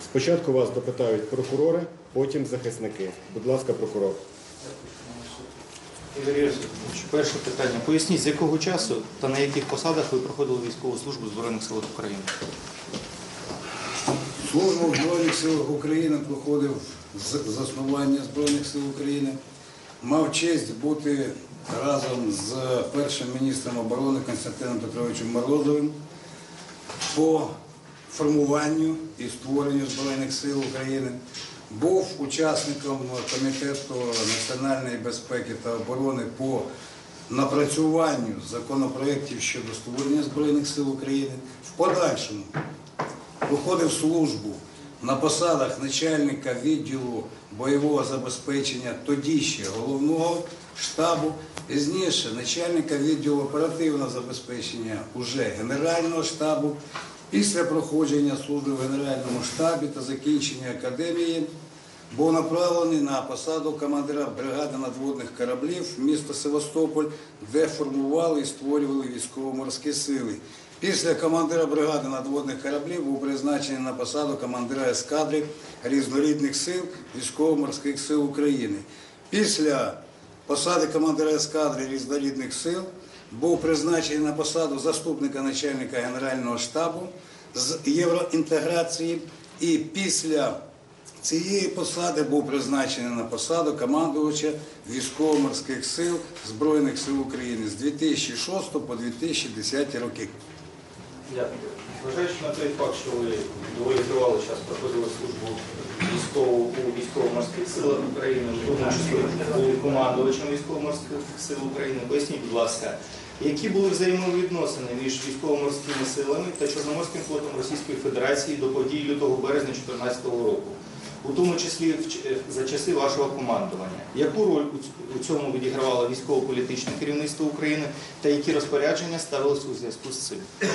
Спочатку вас допитають прокурори, потім захисники. Будь ласка, прокурор. Ігор Юрійович, перше питання. Поясніть, з якого часу та на яких посадах ви проходили військову службу в Збройних силах України? Службу в Збройних силах України проходив з заснування Збройних сил України. Мав честь бути разом з першим міністром оборони Костянтином Петровичем Морозовим по формуванню і створенню Збройних сил України. Був учасником Комітету національної безпеки та оборони по напрацюванню законопроєктів щодо створення Збройних сил України. В подальшому проходив службу на посадах начальника відділу бойового забезпечення, тоді ще головного штабу, пізніше начальника відділу оперативного забезпечення уже Генерального штабу. Після проходження служби в Генеральному штабі та закінчення академії був направлений на посаду командира бригади надводних кораблів міста Севастополь, де формували і створювали військово-морські сили. Після командира бригади надводних кораблів був призначений на посаду командира ескадри різнорідних сил військово-морських сил України. Після посади командира ескадри різнорідних сил був призначений на посаду заступника начальника Генерального штабу з євроінтеграції і після цієї посади був призначений на посаду командувача військово-морських сил Збройних сил України з 2006 по 2010 роки. Дякую. Зважаючи на той факт, що ви доволі тривалий час проходили службу у військово-морських силах України, в тому числі були командувачем військово-морських сил України, поясніть, будь ласка, які були взаємовідносини між військово-морськими силами та Чорноморським флотом Російської Федерації до подій лютого березня 2014 року, у тому числі за часи вашого командування? Яку роль у цьому відігравало військово-політичне керівництво України та які розпорядження ставилися у зв'язку з цим?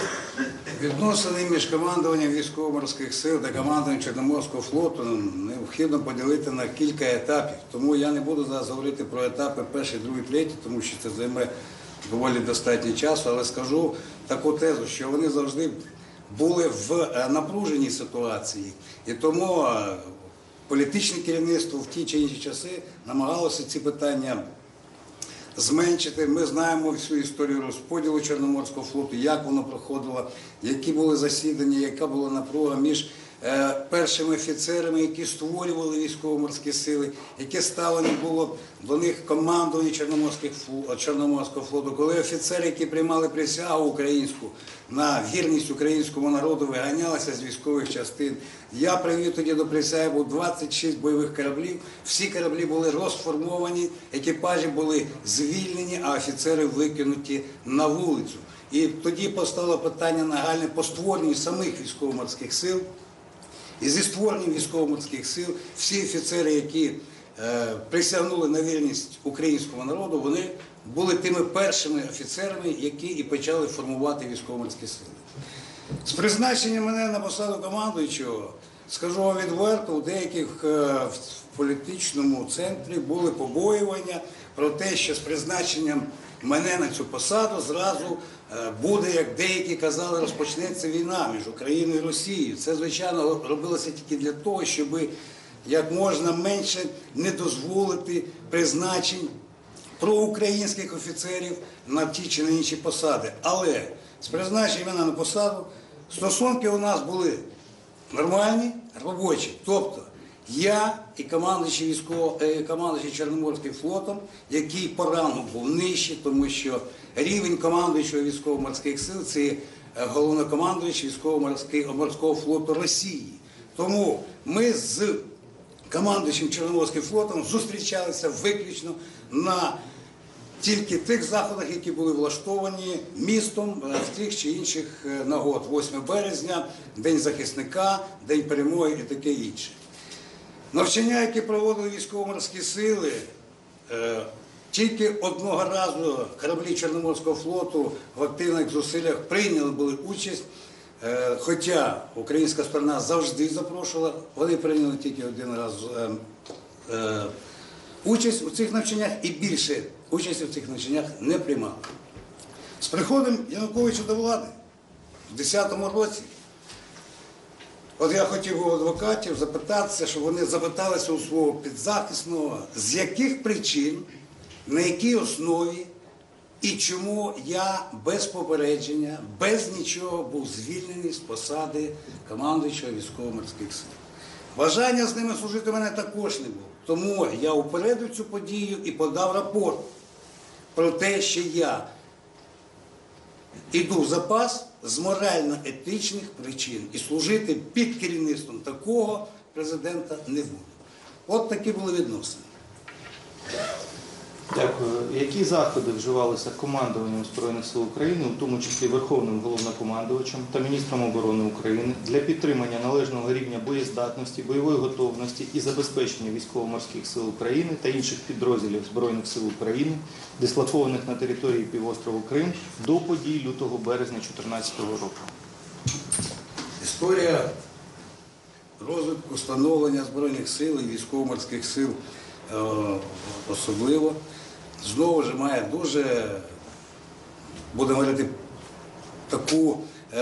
Відносини між командуванням військово-морських сил та командуванням Чорноморського флоту необхідно поділити на кілька етапів. Тому я не буду зараз говорити про етапи перший, другий, третій, тому що це займе доволі достатньо часу, але скажу таку тезу, що вони завжди були в напруженій ситуації. І тому політичне керівництво в ті чи інші часи намагалося ці питання зменшити. Ми знаємо всю історію розподілу Чорноморського флоту, як воно проходило, які були засідання, яка була напруга між першими офіцерами, які створювали військово-морські сили, яке ставлення було до них командування Чорноморського флоту, коли офіцери, які приймали присягу українську на вірність українському народу, виганялися з військових частин. Я привів тоді до присяги, був 26 бойових кораблів, всі кораблі були розформовані, екіпажі були звільнені, а офіцери викинуті на вулицю. І тоді постало питання нагальне по створенню самих військово-морських сил. І зі створенням військово-морських сил всі офіцери, які присягнули на вірність українському народу, вони були тими першими офіцерами, які і почали формувати військово-морські сили. З призначенням мене на посаду командуючого, скажу вам відверто, у деяких в політичному центрі були побоювання про те, що з призначенням мене на цю посаду зразу буде, як деякі казали, розпочнеться війна між Україною і Росією. Це, звичайно, робилося тільки для того, щоб як можна менше не дозволити призначень проукраїнських офіцерів на ті чи на інші посади. Але з призначенням мене на посаду стосунки у нас були нормальні, робочі. Тобто я і командуючий Чорноморським флотом, який по рангу був нижчий, тому що рівень командуючого військово-морських сил – це головнокомандуючий військово-морського флоту Росії. Тому ми з командуючим Чорноморським флотом зустрічалися виключно на тільки тих заходах, які були влаштовані містом з тих чи інших нагод. 8 березня, День захисника, День перемоги і таке інше. Навчання, які проводили військово-морські сили, тільки одного разу кораблі Чорноморського флоту в активних зусиллях прийняли були участь, хоча українська сторона завжди запрошувала, вони прийняли тільки один раз участь у цих навчаннях і більше участі в цих навчаннях не приймали. З приходом Януковича до влади в 2010 році От я хотів у адвокатів запитатися, щоб вони запиталися у свого підзахисного, з яких причин, на якій основі і чому я без попередження, без нічого був звільнений з посади командуючого військово-морських сил. Бажання з ними служити в мене також не було. Тому я упередив цю подію і подав рапорт про те, що я іду в запас з морально-етичних причин і служити під керівництвом такого президента не буду. От такі були відносини. Дякую. Які заходи вживалися командуванням Збройних сил України, у тому числі Верховним Головнокомандувачем та міністром оборони України, для підтримання належного рівня боєздатності, бойової готовності і забезпечення військово-морських сил України та інших підрозділів Збройних сил України, дислокованих на території півострову Крим, до подій лютого-березня 2014 року? Історія розвитку становлення Збройних сил і військово-морських сил особливо, знову ж має дуже, будемо говорити, таку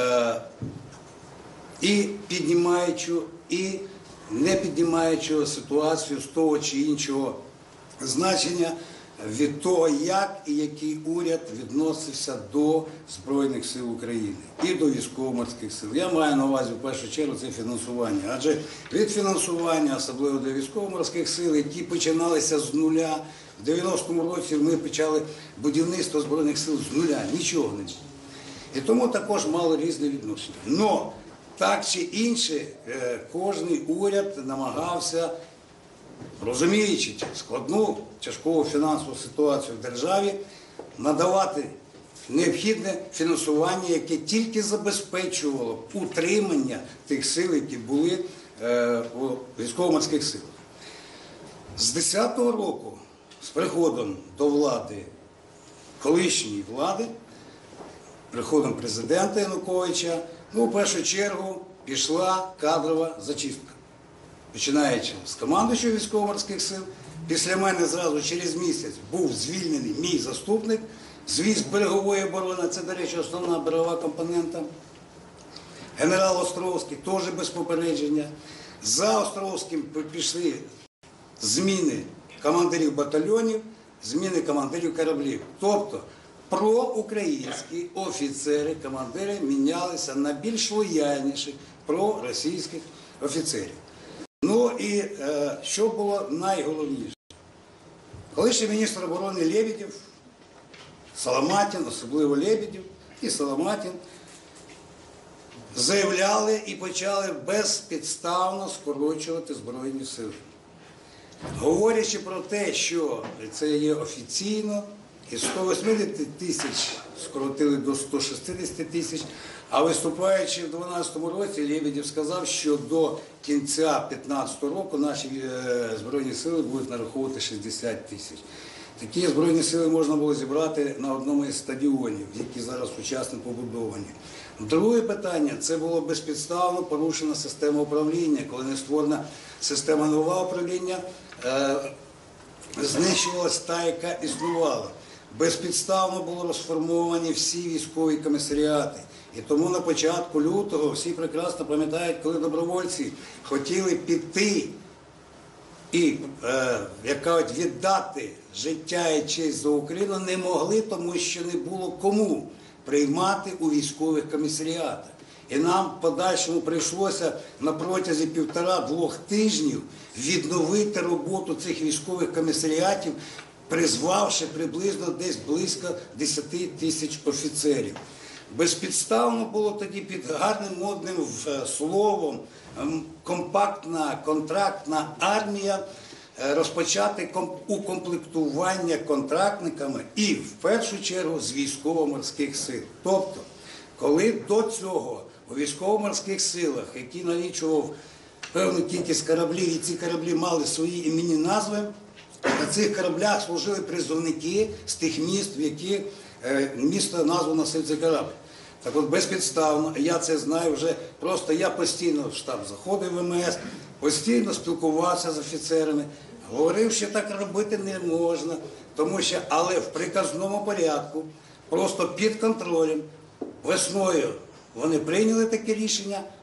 і піднімаючу, і не піднімаючу ситуацію з того чи іншого значення від того, як і який уряд відносився до Збройних сил України і до військово-морських сил. Я маю на увазі в першу чергу це фінансування. Адже від фінансування, особливо для військово-морських сил, які починалися з нуля, в 90-му році ми почали будівництво Збройних сил з нуля, нічого не було. І тому також мали різні відношення. Но так чи інше, кожний уряд намагався, розуміючи складну, тяжку фінансову ситуацію в державі, надавати необхідне фінансування, яке тільки забезпечувало утримання тих сил, які були у військово-морських силах. З 10-го року, з приходом до влади, колишньої влади, приходом президента Януковича, в першу чергу пішла кадрова зачистка. Починаючи з командуючого військово-морських сил, після мене зразу через місяць був звільнений мій заступник з військ берегової оборони, це, до речі, основна берегова компонента, генерал Островський, теж без попередження. За Островським пішли зміни командирів батальйонів, зміни командирів кораблів. Тобто проукраїнські офіцери, командири мінялися на більш лояльніших проросійських офіцерів. Ну і що було найголовніше? Колишній міністр оборони Лебедєв, Соломатін, особливо Лебедєв і Соломатін, заявляли і почали безпідставно скорочувати Збройні сили. Говорячи про те, що це є офіційно, із 180 тисяч скоротили до 160 тисяч, а виступаючи в 2012 році, Лебедєв сказав, що до кінця 2015 року наші Збройні сили будуть нараховувати 60 тисяч. Такі Збройні сили можна було зібрати на одному із стадіонів, які зараз сучасно побудовані. Друге питання – це було безпідставно порушена система управління. Коли не створена система нового управління, знищувалась та, яка існувала. Безпідставно було розформовані всі військові комісаріати. І тому на початку лютого всі прекрасно пам'ятають, коли добровольці хотіли піти і, як кажуть, віддати життя і честь за Україну, не могли, тому що не було кому приймати у військових комісаріатах. І нам в подальшому прийшлося на протязі 1,5-2 тижнів відновити роботу цих військових комісаріатів, призвавши приблизно десь близько 10 тисяч офіцерів. Безпідставно було тоді під гарним модним словом компактна контрактна армія розпочати укомплектування контрактниками і в першу чергу з військово-морських сил. Тобто, коли до цього у військово-морських силах, які налічував певну кількість кораблів, і ці кораблі мали свої іменні назви, на цих кораблях служили призовники з тих міст, в які місто назву носив цей корабль. Так от безпідставно, я це знаю вже, просто я постійно в штаб заходив в ВМС, постійно спілкувався з офіцерами, говорив, що так робити не можна, тому що, але в приказному порядку, просто під контролем, весною вони прийняли таке рішення,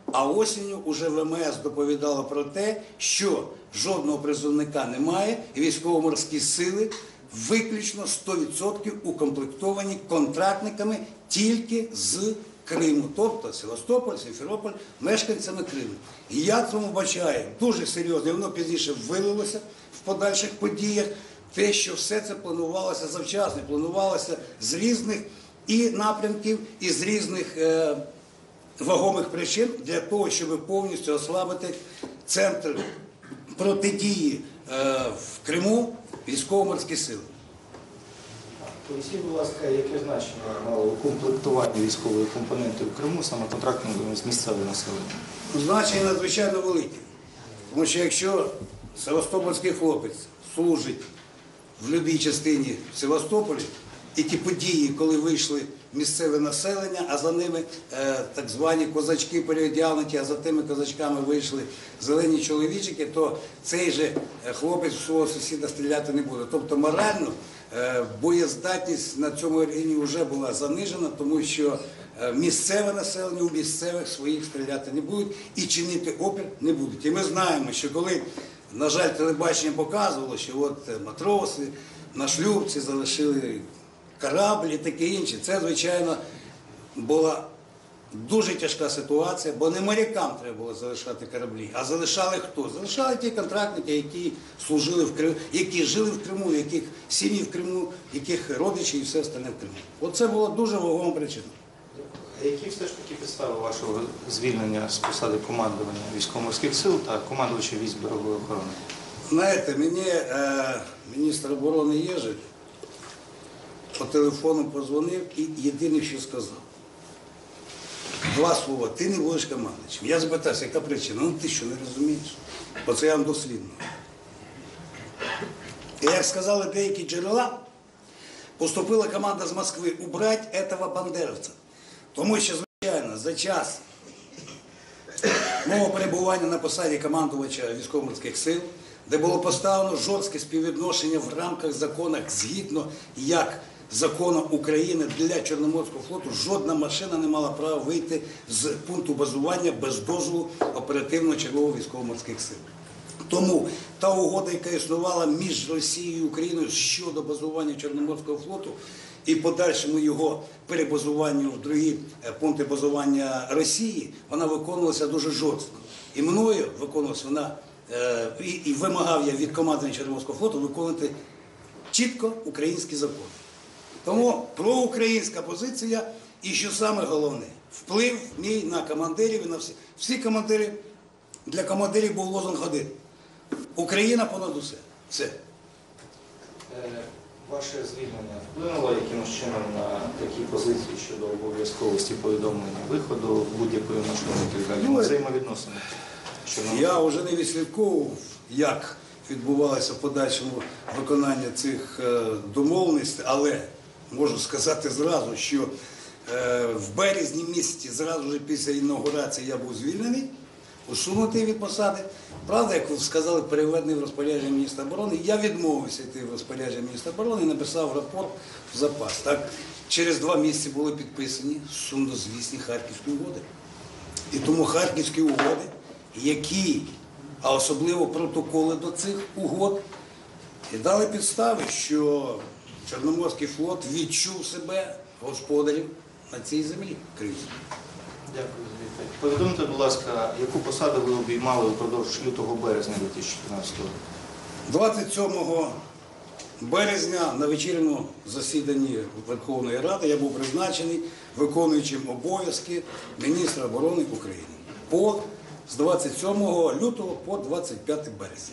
а осінню уже ВМС доповідало про те, що жодного призовника немає, і військово-морські сили виключно 100% укомплектовані контрактниками тільки з Криму, тобто Севастополь, Сімферополь, мешканцями Криму. І я цьому бачаю дуже серйозно, і воно пізніше вилилося в подальших подіях, те, що все це планувалося завчасно, планувалося з різних і напрямків, і з різних вагомих причин для того, щоб повністю ослабити центр протидії в Криму військово-морські сили. Поясніть, будь ласка, яке значення мало укомплектування військової компоненти в Криму саме контрактниками з місцевого населення? Значення надзвичайно велике. Тому що якщо севастопольський хлопець служить в будь-якій частині в Севастополі, і ті події, коли вийшли місцеве населення, а за ними так звані козачки переодягнуті, а за тими козачками вийшли зелені чоловічики, то цей же хлопець в свого сусіда стріляти не буде. Тобто морально боєздатність на цьому рівні вже була занижена, тому що місцеве населення у місцевих своїх стріляти не будуть і чинити опір не будуть. І ми знаємо, що коли, на жаль, телебачення показувало, що от матроси на шлюпці залишили кораблі і таке інше, це, звичайно, була дуже тяжка ситуація, бо не морякам треба було залишати кораблі, а залишали хто? Залишали ті контрактники, які служили в Криму, які жили в Криму, яких сім'ї в Криму, яких родичі і все остальне в Криму. Оце була дуже вагома причина. А які все ж таки підстави вашого звільнення з посади командування військово-морських сил та командувача військ берегової охорони? Знаєте, мені міністр оборони Єжик по телефону позвонив і єдине, що сказав. Два слова, ти не будеш командувачем. Я запитався, яка причина? Ну ти що, не розумієш? Оце я вам дослідно. І як сказали деякі джерела, поступила команда з Москви убрати этого бандеровця. Тому що, звичайно, за час мого перебування на посаді командувача військово-морських сил, де було поставлено жорстке співвідношення в рамках законів, згідно як закону України для Чорноморського флоту, жодна машина не мала права вийти з пункту базування без дозволу оперативного чергового військово-морських сил. Тому та угода, яка існувала між Росією і Україною щодо базування Чорноморського флоту і подальшому його перебазуванню в другі пункти базування Росії, вона виконувалася дуже жорстко. І мною виконувалася вона, і вимагав я від командування Чорноморського флоту виконувати чітко українські закони. Тому проукраїнська позиція і, що саме головне, вплив мій на командирів і на всі командири. Для командирів був лозунг один. Україна понад усе. Все. Ваше звільнення вплинуло якимось чином на такі позиції щодо обов'язковості повідомлення виходу будь-якої машини на взаємовідносини? Я вже не відслідковував, як відбувалося в подальшому виконання цих домовленостей, але можу сказати зразу, що в березні місяці, зразу ж після інаугурації, я був звільнений, усунутий від посади. Правда, як ви сказали, переведений в розпорядження міністра оборони. Я відмовився йти в розпорядження міністра оборони і написав рапорт в запас. Так, через 2 місяці були підписані сумнозвісні Харківські угоди. І тому Харківські угоди, які, а особливо протоколи до цих угод, і дали підстави, що Чорноморський флот відчув себе господарем на цій землі кримській. Дякую за відповідь. Повідомте, будь ласка, яку посаду ви обіймали впродовж лютого-березня 2014 року? 27 березня на вечірньому засіданні Верховної Ради я був призначений виконуючим обов'язки міністра оборони України з 27 лютого по 25 березня.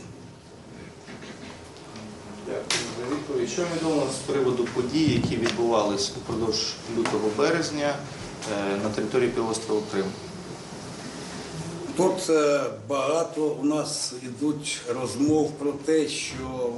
Дякую за відповідь. Що відомо з приводу подій, які відбувалися упродовж лютого-березня на території півострова Крим? Тут багато у нас йдуть розмов про те, що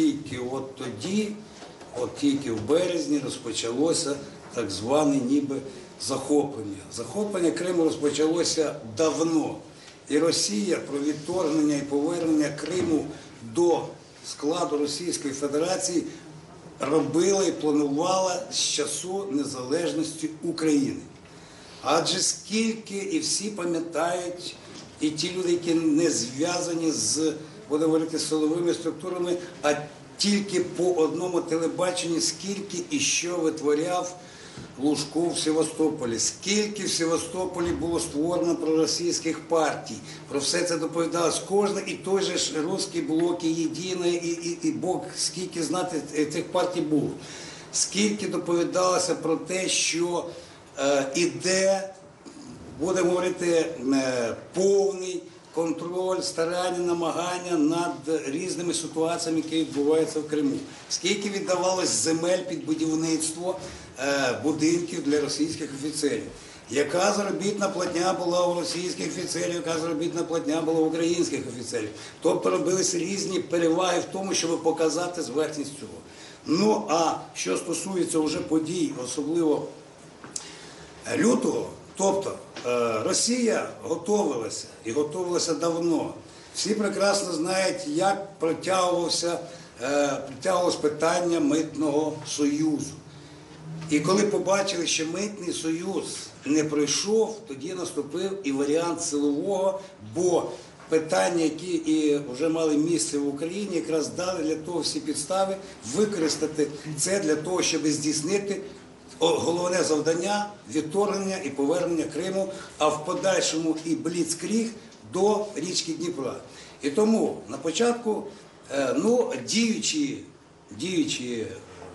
тільки в березні розпочалося так зване ніби захоплення. Захоплення Криму розпочалося давно. І Росія про відторгнення і повернення Криму до складу Російської Федерації робила і планувала з часу незалежності України. Адже скільки, і всі пам'ятають, і ті люди, які не зв'язані з, будемо говорити, силовими структурами, а тільки по одному телебаченню, скільки і що витворяв Лужков в Севастополі, скільки в Севастополі було створено проросійських партій. Про все це доповідалось. Кожен і той же ж Руський блок, і Єдине, і Бог, скільки, знати, цих партій було. Скільки доповідалося про те, що іде, будемо говорити, повний контроль, старання, намагання над різними ситуаціями, які відбуваються в Криму. Скільки віддавалось земель під будівництво будинків для російських офіцерів. Яка заробітна платня була у російських офіцерів, яка заробітна платня була у українських офіцерів. Тобто робилися різні переваги в тому, щоб показати зверхність цього. Ну, а що стосується вже подій, особливо лютого, тобто Росія готувалася, і готувалася давно. Всі прекрасно знають, як протягувалось питання Митного союзу. І коли побачили, що Митний союз не пройшов, тоді наступив і варіант силового, бо питання, які і вже мали місце в Україні, якраз дали для того всі підстави використати це для того, щоб здійснити головне завдання – відторгнення і повернення Криму, а в подальшому і бліцкріг до річки Дніпра. І тому на початку діючі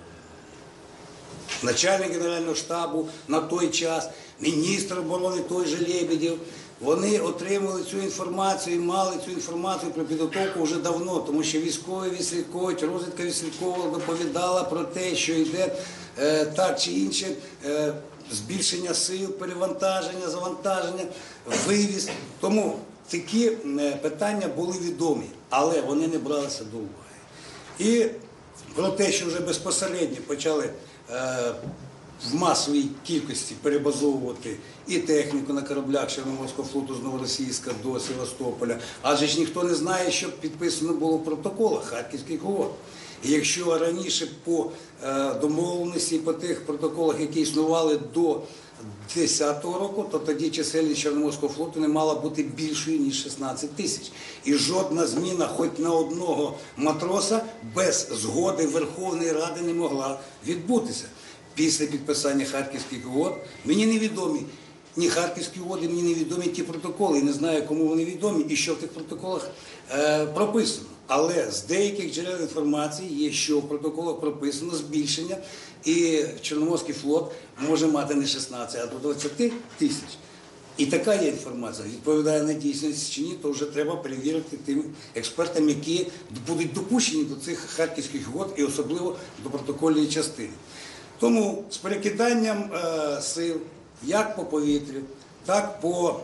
начальник Генерального штабу на той час, міністр оборони той же Лебедєв, вони отримали цю інформацію і мали цю інформацію про підготовку вже давно, тому що військові відслідковують, розвідка відслідковувала, доповідала про те, що йде так чи інше збільшення сил, перевантаження, завантаження, вивіз. Тому такі питання були відомі, але вони не бралися до уваги. І про те, що вже безпосередньо почали в масовій кількості перебазовувати і техніку на кораблях Чорноморського флоту з Новоросійська до Севастополя. Адже ж ніхто не знає, що підписано було в протоколах Харківських угод. І якщо раніше по домовленості, по тих протоколах, які існували до 2010 року, то тоді чисельність Чорноморського флоту не мала бути більшою, ніж 16 тисяч. І жодна зміна хоч на одного матроса без згоди Верховної Ради не могла відбутися. Після підписання Харківських угод мені невідомі ні Харківські угоди, мені невідомі ті протоколи. І не знаю, кому вони відомі і що в тих протоколах прописано. Але з деяких джерел інформації є, що в протоколах прописано збільшення, і Чорноморський флот може мати не 16, а до 20 тисяч. І така є інформація. Відповідає на дійсність чи ні, то вже треба перевірити тим експертам, які будуть допущені до цих Харківських угод і особливо до протокольної частини. Тому з перекиданням сил, як по повітрю, так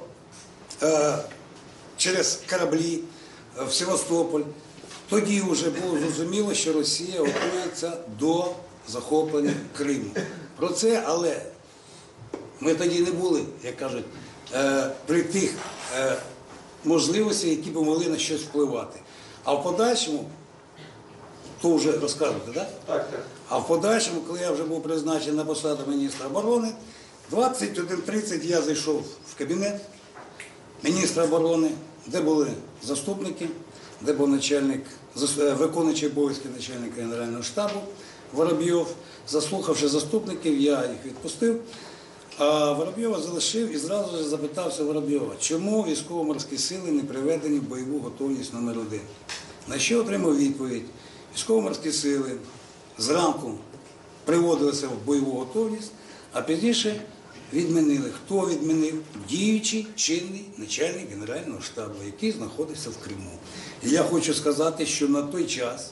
через кораблі в Севастополь, тоді вже було зрозуміло, що Росія готується до захоплення Криму. Про це, але ми тоді не були, як кажуть, при тих можливостях, які б могли на щось впливати. А в подальшому, то вже розкажете, так? Так, так. А в подальшому, коли я вже був призначений на посаду міністра оборони, 21:30 я зайшов в кабінет міністра оборони, де були заступники, де був виконуючий обов'язки начальника Генерального штабу Воробйов. Заслухавши заступників, я їх відпустив, а Воробйова залишив і зразу ж запитався Воробйова, чому військово-морські сили не приведені в бойову готовність номер 1. На що отримав відповідь: військово-морські сили зранку приводилися в бойову готовність, а пізніше відмінили. Хто відмінив? Діючий чинний начальник Генерального штабу, який знаходився в Криму. І я хочу сказати, що на той час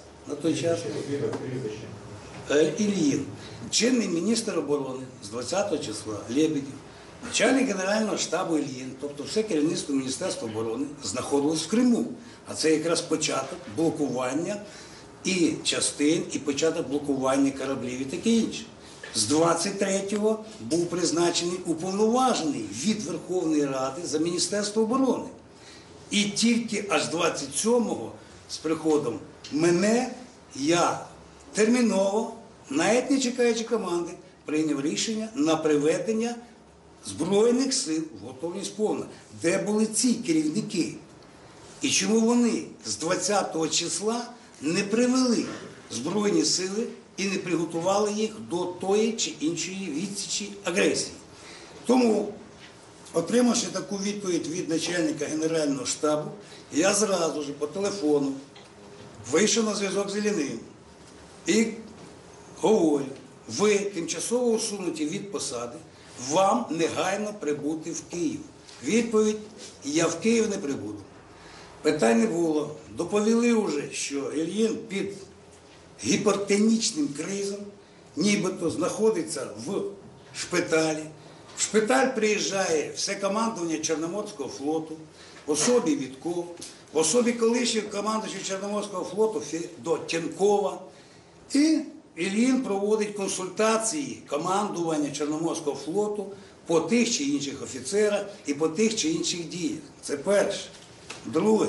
Ільїн, чинний міністр оборони з 20 числа, Лебедєв, начальник Генерального штабу Ільїн, тобто все керівництво Міністерства оборони знаходилось в Криму. А це якраз початок блокування і частин, і початок блокування кораблів і таке інше. З 23-го був призначений уповноважений від Верховної Ради за Міністерство оборони. І тільки аж 27-го з приходом мене я терміново, навіть не чекаючи команди, прийняв рішення на приведення Збройних сил готовність повна. Де були ці керівники? І чому вони з 20-го числа не привели Збройні сили і не приготували їх до тої чи іншої відсічі агресії? Тому, отримавши таку відповідь від начальника Генерального штабу, я зразу ж по телефону вийшов на зв'язок з Ілліним і говорю: ви тимчасово усунуті від посади, вам негайно прибути в Київ. Відповідь: я в Київ не прибуду. Питань не було. Доповіли вже, що Ільїн під гіпертонічним кризом нібито знаходиться в шпиталі. В шпиталь приїжджає все командування Чорноморського флоту, в особі Вітков, в особі колишнього командуючого Чорноморського флоту до Тєнкова. І Ільїн проводить консультації командування Чорноморського флоту по тих чи інших офіцерах і по тих чи інших діях. Це перше. Друге.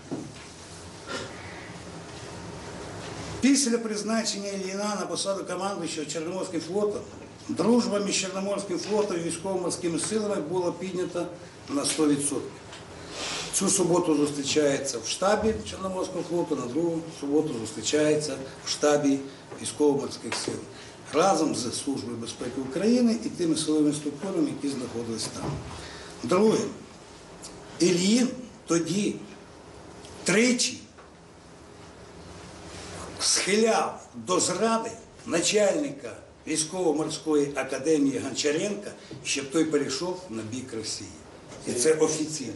Після призначення Ільїна на посаду командуючого Чорноморським флотом дружба між Чорноморським флотом і військово-морськими силами була піднята на 100%. Цю суботу зустрічається в штабі Чорноморського флоту, на другу суботу зустрічається в штабі військово-морських сил. Разом з Службою безпеки України і тими силовими структурами, які знаходились там. Друге. Ільїн тоді тричі схиляв до зради начальника військово-морської академії Гончаренка, щоб той перейшов на бік Росії. І це офіційно.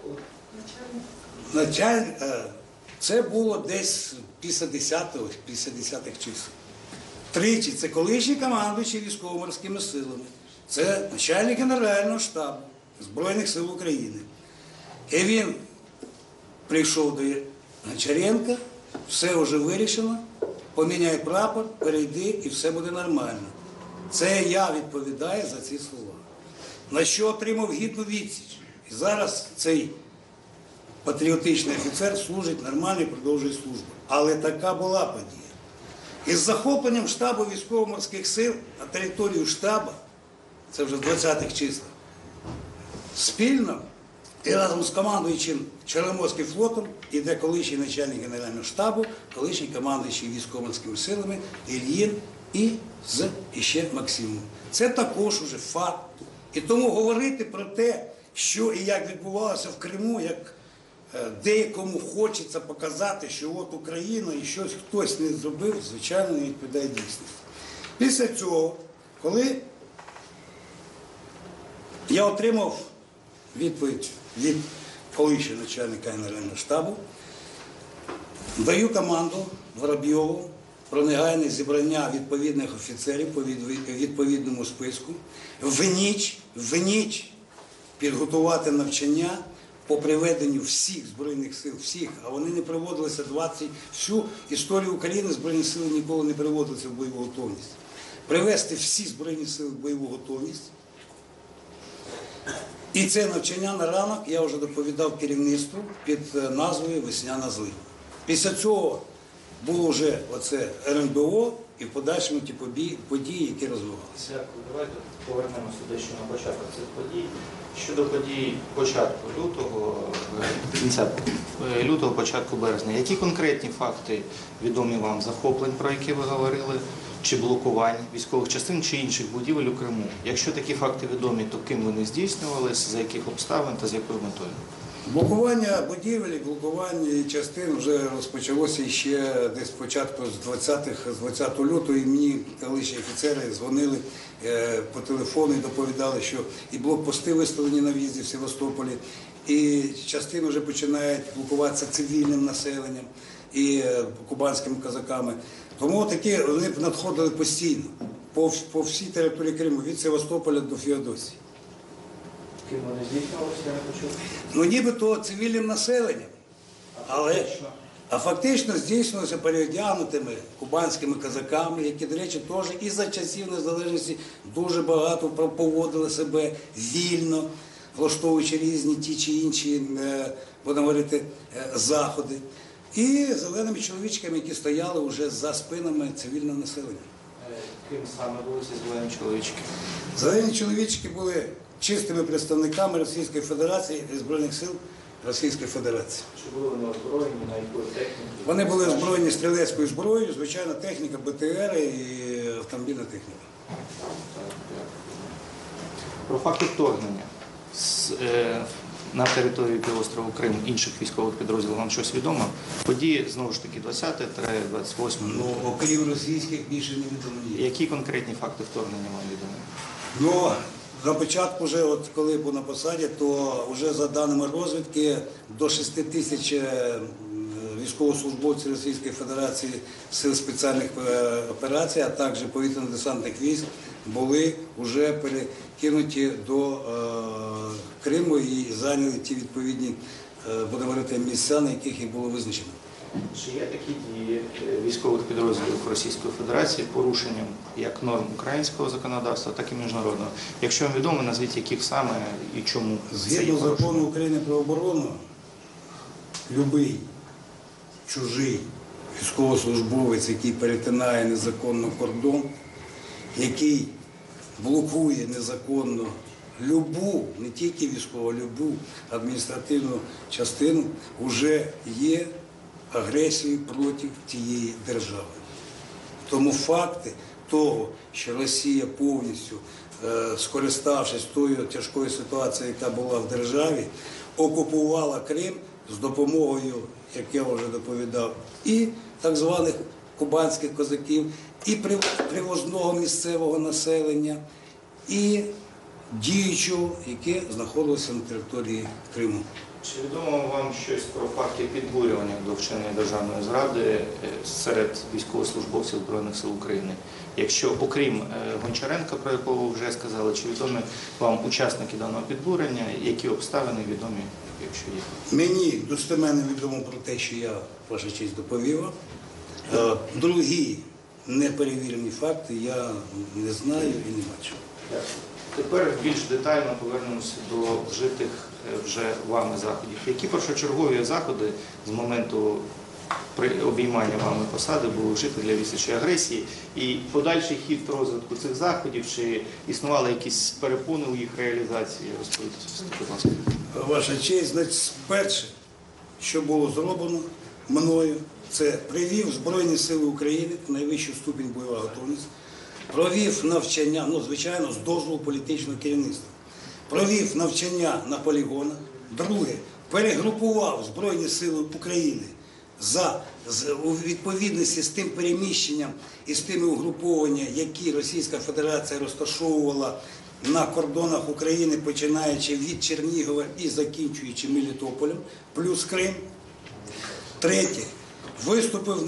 Це було десь після 10-х чисел. Тричі це колишній командуючий військово-морськими силами. Це начальник Генерального штабу Збройних сил України. І він прийшов до Гончаренка: все вже вирішено, поміняй прапор, перейди і все буде нормально. Це я відповідаю за ці слова. На що отримав гідну відсіч. І зараз цей патріотичний офіцер служить нормально і продовжує службу. Але така була подія. Із захопленням штабу військово-морських сил на територію штабу, це вже в 20-х числах, спільно і разом з командуючим Чорноморським флотом іде колишній начальник Генерального штабу, колишній командуючий військово-морськими силами Ільїн і ще Максимов. Це також уже факт. І тому говорити про те, що і як відбувалося в Криму, як деякому хочеться показати, що от Україна і щось хтось не зробив, звичайно, не відповідає дійсності. Після цього, коли я отримав відповідь від колишнього начальника Генерального штабу, даю команду Воробйову про негайне зібрання відповідних офіцерів по відповідному списку, в ніч підготувати навчання по приведенню всіх Збройних сил, всіх, а вони не приводилися всю історію України Збройні сили ніколи не приводилися в бойову готовність. Привести всі Збройні сили в бойову готовність. І це навчання на ранок я вже доповідав керівництву під назвою «Весняна злива». Після цього було вже оце РНБО і в подальшому ті події, які розвивалися. Дякую. Давайте повернемося дещо на початок цих подій. Щодо подій початку лютого, початку березня, які конкретні факти відомі вам захоплень, про які ви говорили, чи блокувань військових частин, чи інших будівель у Криму? Якщо такі факти відомі, то ким вони здійснювалися, за яких обставин та з якою метою? Блокування будівель, блокування частин вже розпочалося ще десь спочатку з 20 лютого, і мені колишні офіцери дзвонили по телефону і доповідали, що і блокпости виставлені на в'їзді в Севастополі, і частини вже починають блокуватися цивільним населенням і кубанськими козаками. Тому такі вони надходили постійно по всій території Криму, від Севастополя до Феодосії. Ким вони здійснювалися, я не почув? Ну нібито цивільним населенням, а фактично здійснювалося переодягнутими кубанськими козаками, які, до речі, теж і за часів незалежності дуже багато поводили себе вільно, влаштовуючи різні ті чи інші, будемо говорити, заходи. І зеленими чоловічками, які стояли вже за спинами цивільного населення. Ким саме були ці зелені чоловічки? Зелені чоловічки були чистими представниками Російської Федерації і Збройних сил Російської Федерації. Чи були вони озброєні, на якої техніки? Вони були озброєні стрілецькою зброєю, звичайно, техніка БТР і автомобільна техніка. Про факти вторгнення на територію півострову Крим інших військових підрозділів вам щось відомо? Події, знову ж таки, 20-28. Ну, окрім російських, більше не відомо. Які конкретні факти вторгнення вам відомі? Ну, на початку, вже, от, коли був на посаді, то вже за даними розвідки до 6 тисяч військовослужбовців Російської Федерації Сил спеціальних операцій, а також повітряно-десантних військ були вже перекинуті до Криму і зайняли ті відповідні, будемо говорити, місця, на яких їх було визначено. Чи є такі дії військових підрозділів Російської Федерації порушенням як норм українського законодавства, так і міжнародного? Якщо вам відомо, назвіть яких саме і чому це є Згідно порушенням? закону України про оборону, будь-який чужий військовослужбовець, який перетинає незаконно кордон, який блокує незаконно любу, не тільки військову, любу адміністративну частину, вже є агресією проти тієї держави. Тому факти того, що Росія повністю, скориставшись тою тяжкою ситуацією, яка була в державі, окупувала Крим з допомогою, як я вже доповідав, і так званих кубанських козаків, і привозного місцевого населення, і діючого, яке знаходилося на території Криму. Чи відомо вам щось про факти підбурювання до вчинення державної зради серед військовослужбовців Збройних сил України? Якщо, окрім Гончаренка, про якого ви вже сказали, чи відомі вам учасники даного підбурення, які обставини відомі, якщо є? Мені достеменно відомо про те, що я, ваша честь, доповів. Другі неперевірені факти я не знаю і не бачу. Тепер більш детально повернемося до вжитих вже вами заходів. Які першочергові заходи з моменту обіймання вами посади були вжиті для відсічі агресії і подальший хід розвитку цих заходів, чи існували якісь перепони у їх реалізації? Розповідайте, будь ласка. Ваша честь, значить, перше, що було зроблено мною, це привів Збройні Сили України в найвищу ступінь бойова готовність, провів навчання, ну, звичайно, з дозволу політичного керівництва, провів навчання на полігонах. Друге, перегрупував Збройні Сили України у відповідності з тим переміщенням і з тими угрупованнями, які Російська Федерація розташовувала на кордонах України, починаючи від Чернігова і закінчуючи Мелітополем, плюс Крим. Третє, виступив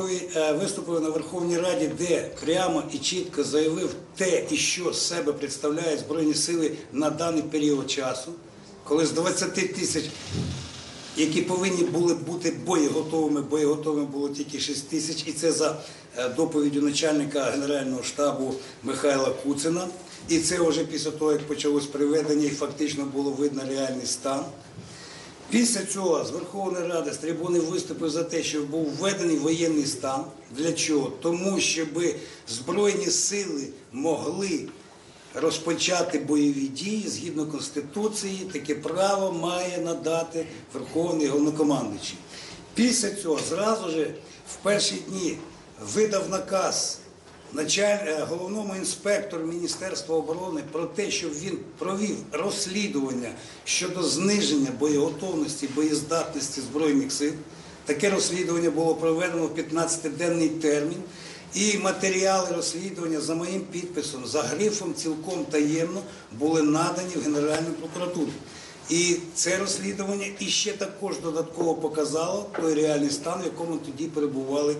на Верховній Раді, де прямо і чітко заявив те, і що з себе представляють Збройні Сили на даний період часу, коли з 20 тисяч, які повинні були бути боєготовими було тільки 6 тисяч, і це за доповіддю начальника Генерального штабу Михайла Куцина. І це вже після того, як почалось приведення, і фактично було видно реальний стан. Після цього з Верховної Ради з трибуни виступив за те, щоб був введений воєнний стан. Для чого? Тому, щоб Збройні Сили могли розпочати бойові дії згідно Конституції, таке право має надати Верховний Головнокомандуючий. Після цього зразу ж в перші дні видав наказ головному інспектору Міністерства оборони про те, щоб він провів розслідування щодо зниження боєготовності, боєздатності Збройних сил. Таке розслідування було проведено в 15-денний термін. І матеріали розслідування за моїм підписом, за грифом цілком таємно були надані в Генеральну прокуратуру. І це розслідування іще також додатково показало той реальний стан, в якому тоді перебували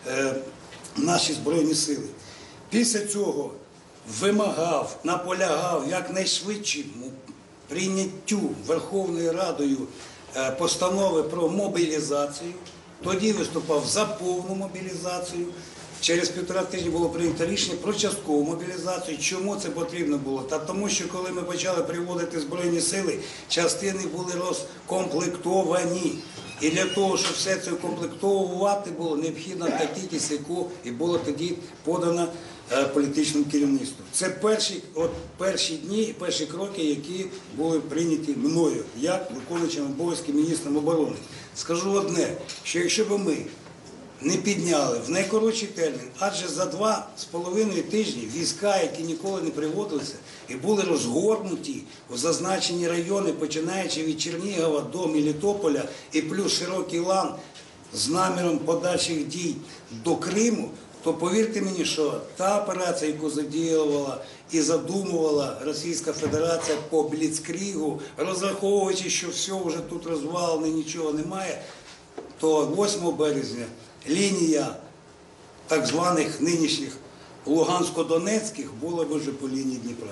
наші Збройні Сили. Після цього вимагав, наполягав якнайшвидшому прийняттю Верховною Радою постанови про мобілізацію. Тоді виступав за повну мобілізацію. Через 1,5 тижня було прийнято рішення про часткову мобілізацію. Чому це потрібно було? Та тому, що коли ми почали приводити Збройні Сили, частини були розкомплектовані. І для того, щоб все це укомплектовувати, було необхідна та кількість, яку і було тоді подано політичним керівництвом. Це перші дні і перші кроки, які були прийняті мною, як виконуючим обов'язки міністром оборони. Скажу одне, що якщо б ми не підняли в найкоротший термін, адже за 2,5 тижні війська, які ніколи не приводилися, і були розгорнуті у зазначені райони, починаючи від Чернігова до Мелітополя, і плюс широкий лан з наміром подальших дій до Криму, то повірте мені, що та операція, яку задіювала і задумувала Російська Федерація по Бліцкрігу, розраховуючи, що все вже тут розвалено, нічого немає, то 8 березня лінія так званих нинішніх Лугансько-Донецьких була б вже по лінії Дніпра.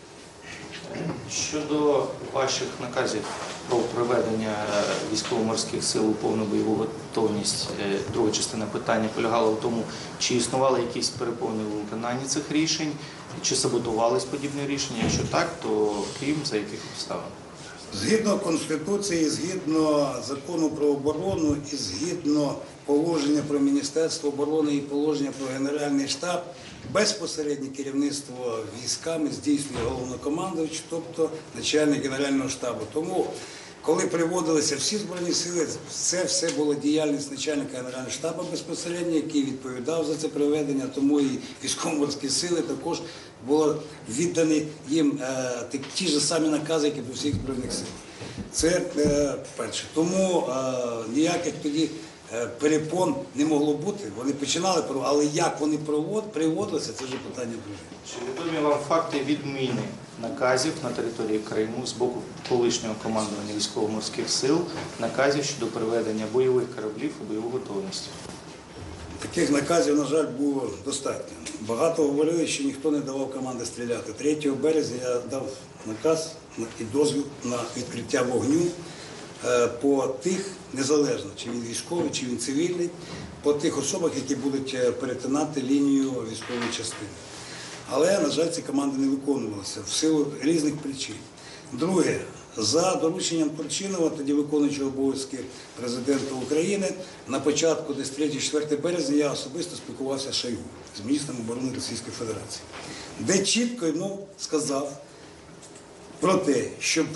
Щодо ваших наказів про приведення військово-морських сил у повну бойову готовність, друга частина питання полягала в тому, чи існували якісь перепони у виконанні цих рішень, чи саботувались подібні рішення. Якщо так, то Київ за яких обставин? Згідно Конституції, згідно Закону про оборону і згідно положення про Міністерство оборони і положення про Генеральний штаб, безпосереднє керівництво військами здійснює головнокомандувач, тобто начальник Генерального штабу. Тому, коли приводилися всі Збройні сили, це все була діяльність начальника Генерального штабу безпосередньо, який відповідав за це приведення, тому і військово-морські сили також були віддані їм ті ж самі накази, як і до всіх Збройних сил. Це перше. Тому ніяких тоді перепон не могло бути. Вони починали, але як вони приводилися, це вже питання друге. Чи відомі вам факти відміни наказів на території Криму з боку колишнього командування військово-морських сил, наказів щодо приведення бойових кораблів у бойову готовність? Таких наказів, на жаль, було достатньо. Багато говорили, що ніхто не давав команди стріляти. 3 березня я дав наказ і дозвіл на відкриття вогню по тих, незалежно, чи він військовий, чи він цивільний, по тих особах, які будуть перетинати лінію військової частини. Але, на жаль, ці команди не виконувалися в силу різних причин. Друге, за дорученням Турчинова, тоді виконуючого обов'язки президента України, на початку десь 3-4 березня я особисто спілкувався з Шойгу, з міністром оборони Російської Федерації, де чітко йому сказав про те, щоб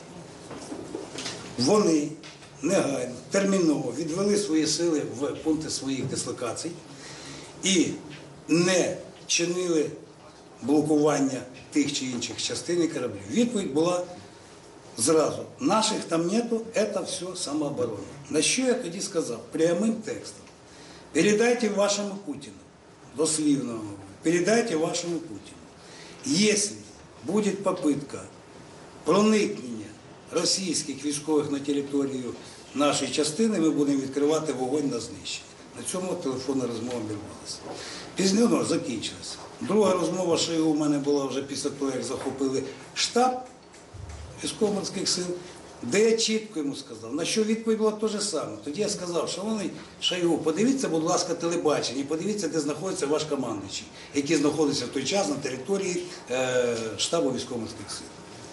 вони негайно, терміново відвели свої сили в пункти своїх дислокацій і не чинили блокування тих чи інших частин і кораблів. Відповідь була зразу: наших там нету, це все самооборона. На що я тоді сказав? Прямим текстом: передайте вашему Путину, дослівно, передайте вашему Путину, якщо буде попытка проникнення російських військових на територію нашої частини, ми будемо відкривати вогонь на знищення. На цьому телефонна розмова обірвалася. Пізніше закінчилася. Друга розмова Шойгу у мене була вже після того, як захопили штаб військово-морських сил, де я чітко йому сказав, на що відповідь була те ж саме. Тоді я сказав: шановний Шойгу, подивіться, будь ласка, телебачення, і подивіться, де знаходиться ваш командуючий, який знаходиться в той час на території штабу військово-морських сил.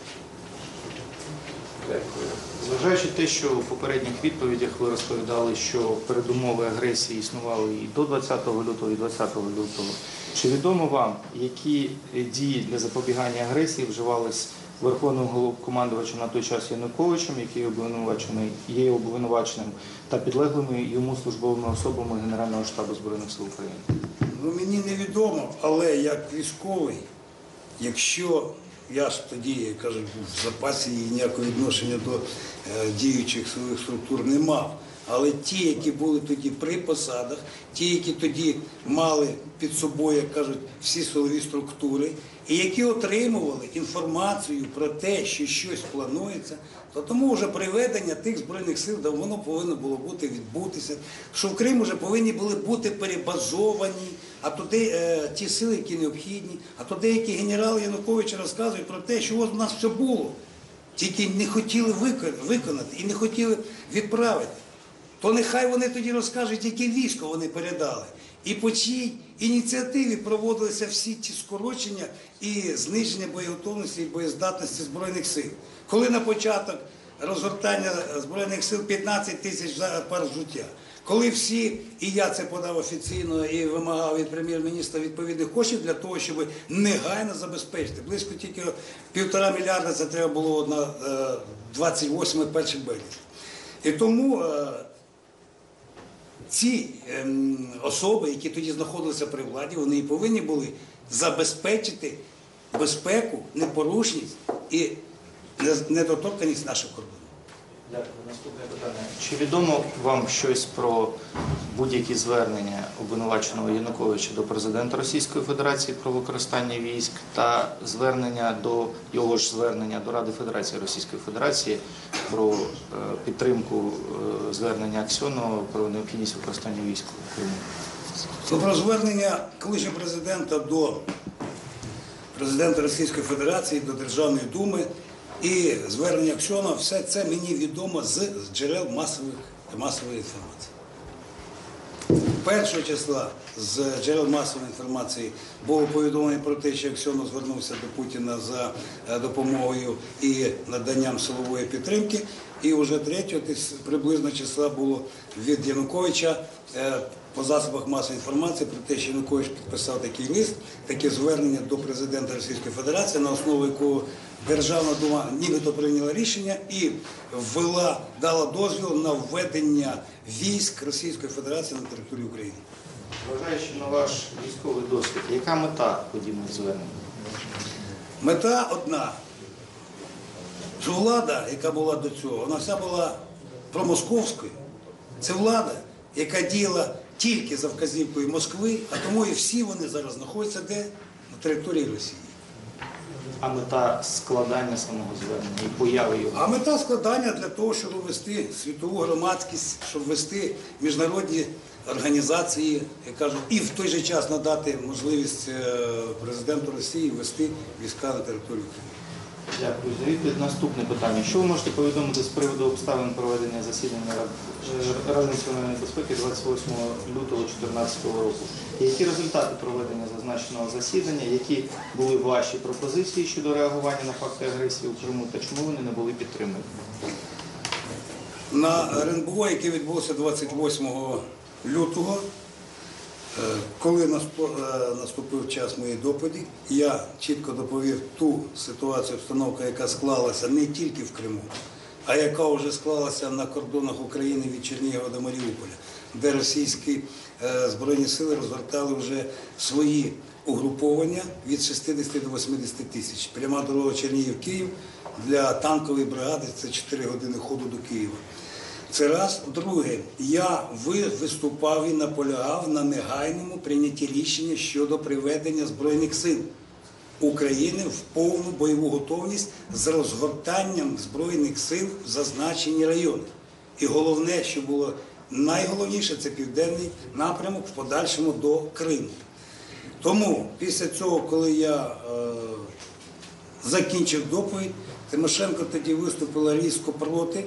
Дякую. Зважаючи те, що у попередніх відповідях ви розповідали, що передумови агресії існували і до 20 лютого, і 20 лютого, чи відомо вам, які дії для запобігання агресії вживались Верховним головнокомандувачем на той час Януковичем, який є обвинуваченим, та підлеглими йому службовими особами Генерального штабу Збройних сил України? Ну, мені невідомо, але як військовий, якщо я ж тоді, як кажуть, був в запасі і ніякого відношення до діючих силових структур не мав. Але ті, які були тоді при посадах, ті, які тоді мали під собою, як кажуть, всі силові структури, і які отримували інформацію про те, що щось планується, то тому вже приведення тих Збройних сил давно повинно було відбутися, що в Крим вже повинні були бути перебазовані, а туди ті сили, які необхідні, а то деякі генерали Януковича розказують про те, що ось у нас все було, тільки не хотіли виконати і не хотіли відправити. То нехай вони тоді розкажуть, яке військо вони передали. І по чиїй ініціативі проводилися всі ті скорочення і зниження боєготовності і боєздатності Збройних сил. Коли на початок розгортання Збройних сил 15 тисяч пар взуття. Коли всі, і я це подав офіційно і вимагав від прем'єр-міністра відповідних коштів для того, щоб негайно забезпечити. Близько тільки 1,5 мільярда це треба було на 28-1 березня. І тому ці особи, які тоді знаходилися при владі, вони і повинні були забезпечити безпеку, непорушність і недоторканність наших кордонів. Дякую. Наступне питання. Чи відомо вам щось про будь-які звернення обвинуваченого Януковича до президента Російської Федерації про використання військ та його ж звернення до Ради Федерації Російської Федерації про підтримку звернення Аксьонова про необхідність використання військ у Криму? Про звернення колишнього президента до президента Російської Федерації, до Державної Думи і звернення Аксьонова, все це мені відомо з джерел масової інформації. 1 числа з джерел масової інформації було повідомлення про те, що Аксьонов звернувся до Путіна за допомогою і наданням силової підтримки. І вже 3 приблизно числа було від Януковича по засобах масової інформації про те, що Янукович підписав такий лист, таке звернення до президента Російської Федерації, на основі якого Державна Дума нібито прийняла рішення і дала дозвіл на введення військ Російської Федерації на території України. Зважаючи на ваш військовий досвід, яка мета подібних звернень? Мета одна. Що влада, яка була до цього, вона вся була промосковською. Це влада, яка діяла тільки за вказівкою Москви, а тому і всі вони зараз знаходяться де? На території Росії. А мета складання самого звернення і появи його? А мета складання для того, щоб ввести світову громадськість, щоб ввести міжнародні організації, я кажу, і в той же час надати можливість президенту Росії ввести війська на територію України. Дякую. За відповідь. Наступне питання. Що ви можете повідомити з приводу обставин проведення засідання Ради національної безпеки 28 лютого 2014 року? Які результати проведення зазначеного засідання, які були ваші пропозиції щодо реагування на факти агресії у Криму та чому вони не були підтримані? На РНБО, який відбувся 28 лютого, коли наступив час моєї доповіді, я чітко доповів ту ситуацію, обстановку, яка склалася не тільки в Криму, а яка вже склалася на кордонах України від Чернігова до Маріуполя, де російські Збройні сили розгортали вже свої угруповання від 60 до 80 тисяч. Пряма дорога Чернігів-Київ для танкової бригади – це 4 години ходу до Києва. Це раз. Друге, я виступав і наполягав на негайному прийнятті рішення щодо приведення Збройних сил України в повну бойову готовність з розгортанням Збройних сил в зазначені райони. І головне, що було найголовніше, це південний напрямок в подальшому до Криму. Тому після цього, коли я закінчив доповідь, Тимошенко тоді виступила різко проти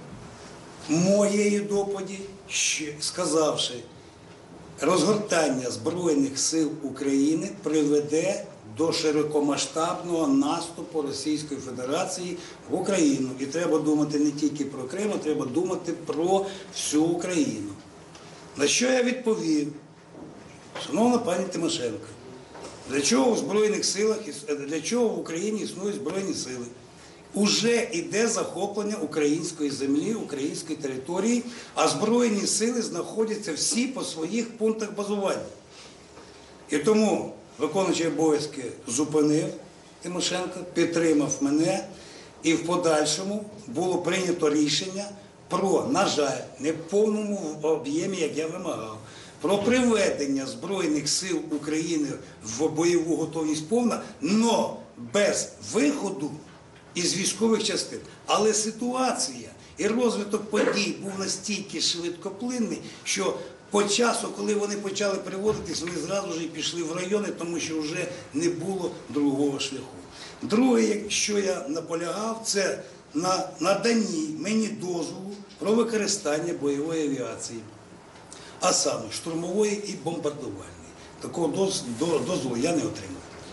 моєї доповіді, сказавши, розгортання Збройних сил України приведе до широкомасштабного наступу Російської Федерації в Україну. І треба думати не тільки про Крим, а треба думати про всю Україну. На що я відповів, шановна пані Тимошенко, для чого в Збройних силах, для чого в Україні існують Збройні сили? Уже йде захоплення української землі, української території, а Збройні сили знаходяться всі по своїх пунктах базування. І тому виконуючий обов'язки зупинив Тимошенко, підтримав мене, і в подальшому було прийнято рішення про, на жаль, не в повному об'ємі, як я вимагав, про приведення Збройних сил України в бойову готовність повна, но без виходу із військових частин. Але ситуація і розвиток подій був настільки швидкоплинний, що по часу, коли вони почали приводитись, вони зразу ж і пішли в райони, тому що вже не було другого шляху. Друге, що я наполягав, це на наданні мені дозволу про використання бойової авіації, а саме штурмової і бомбардувальної. Такого дозволу я не отримав.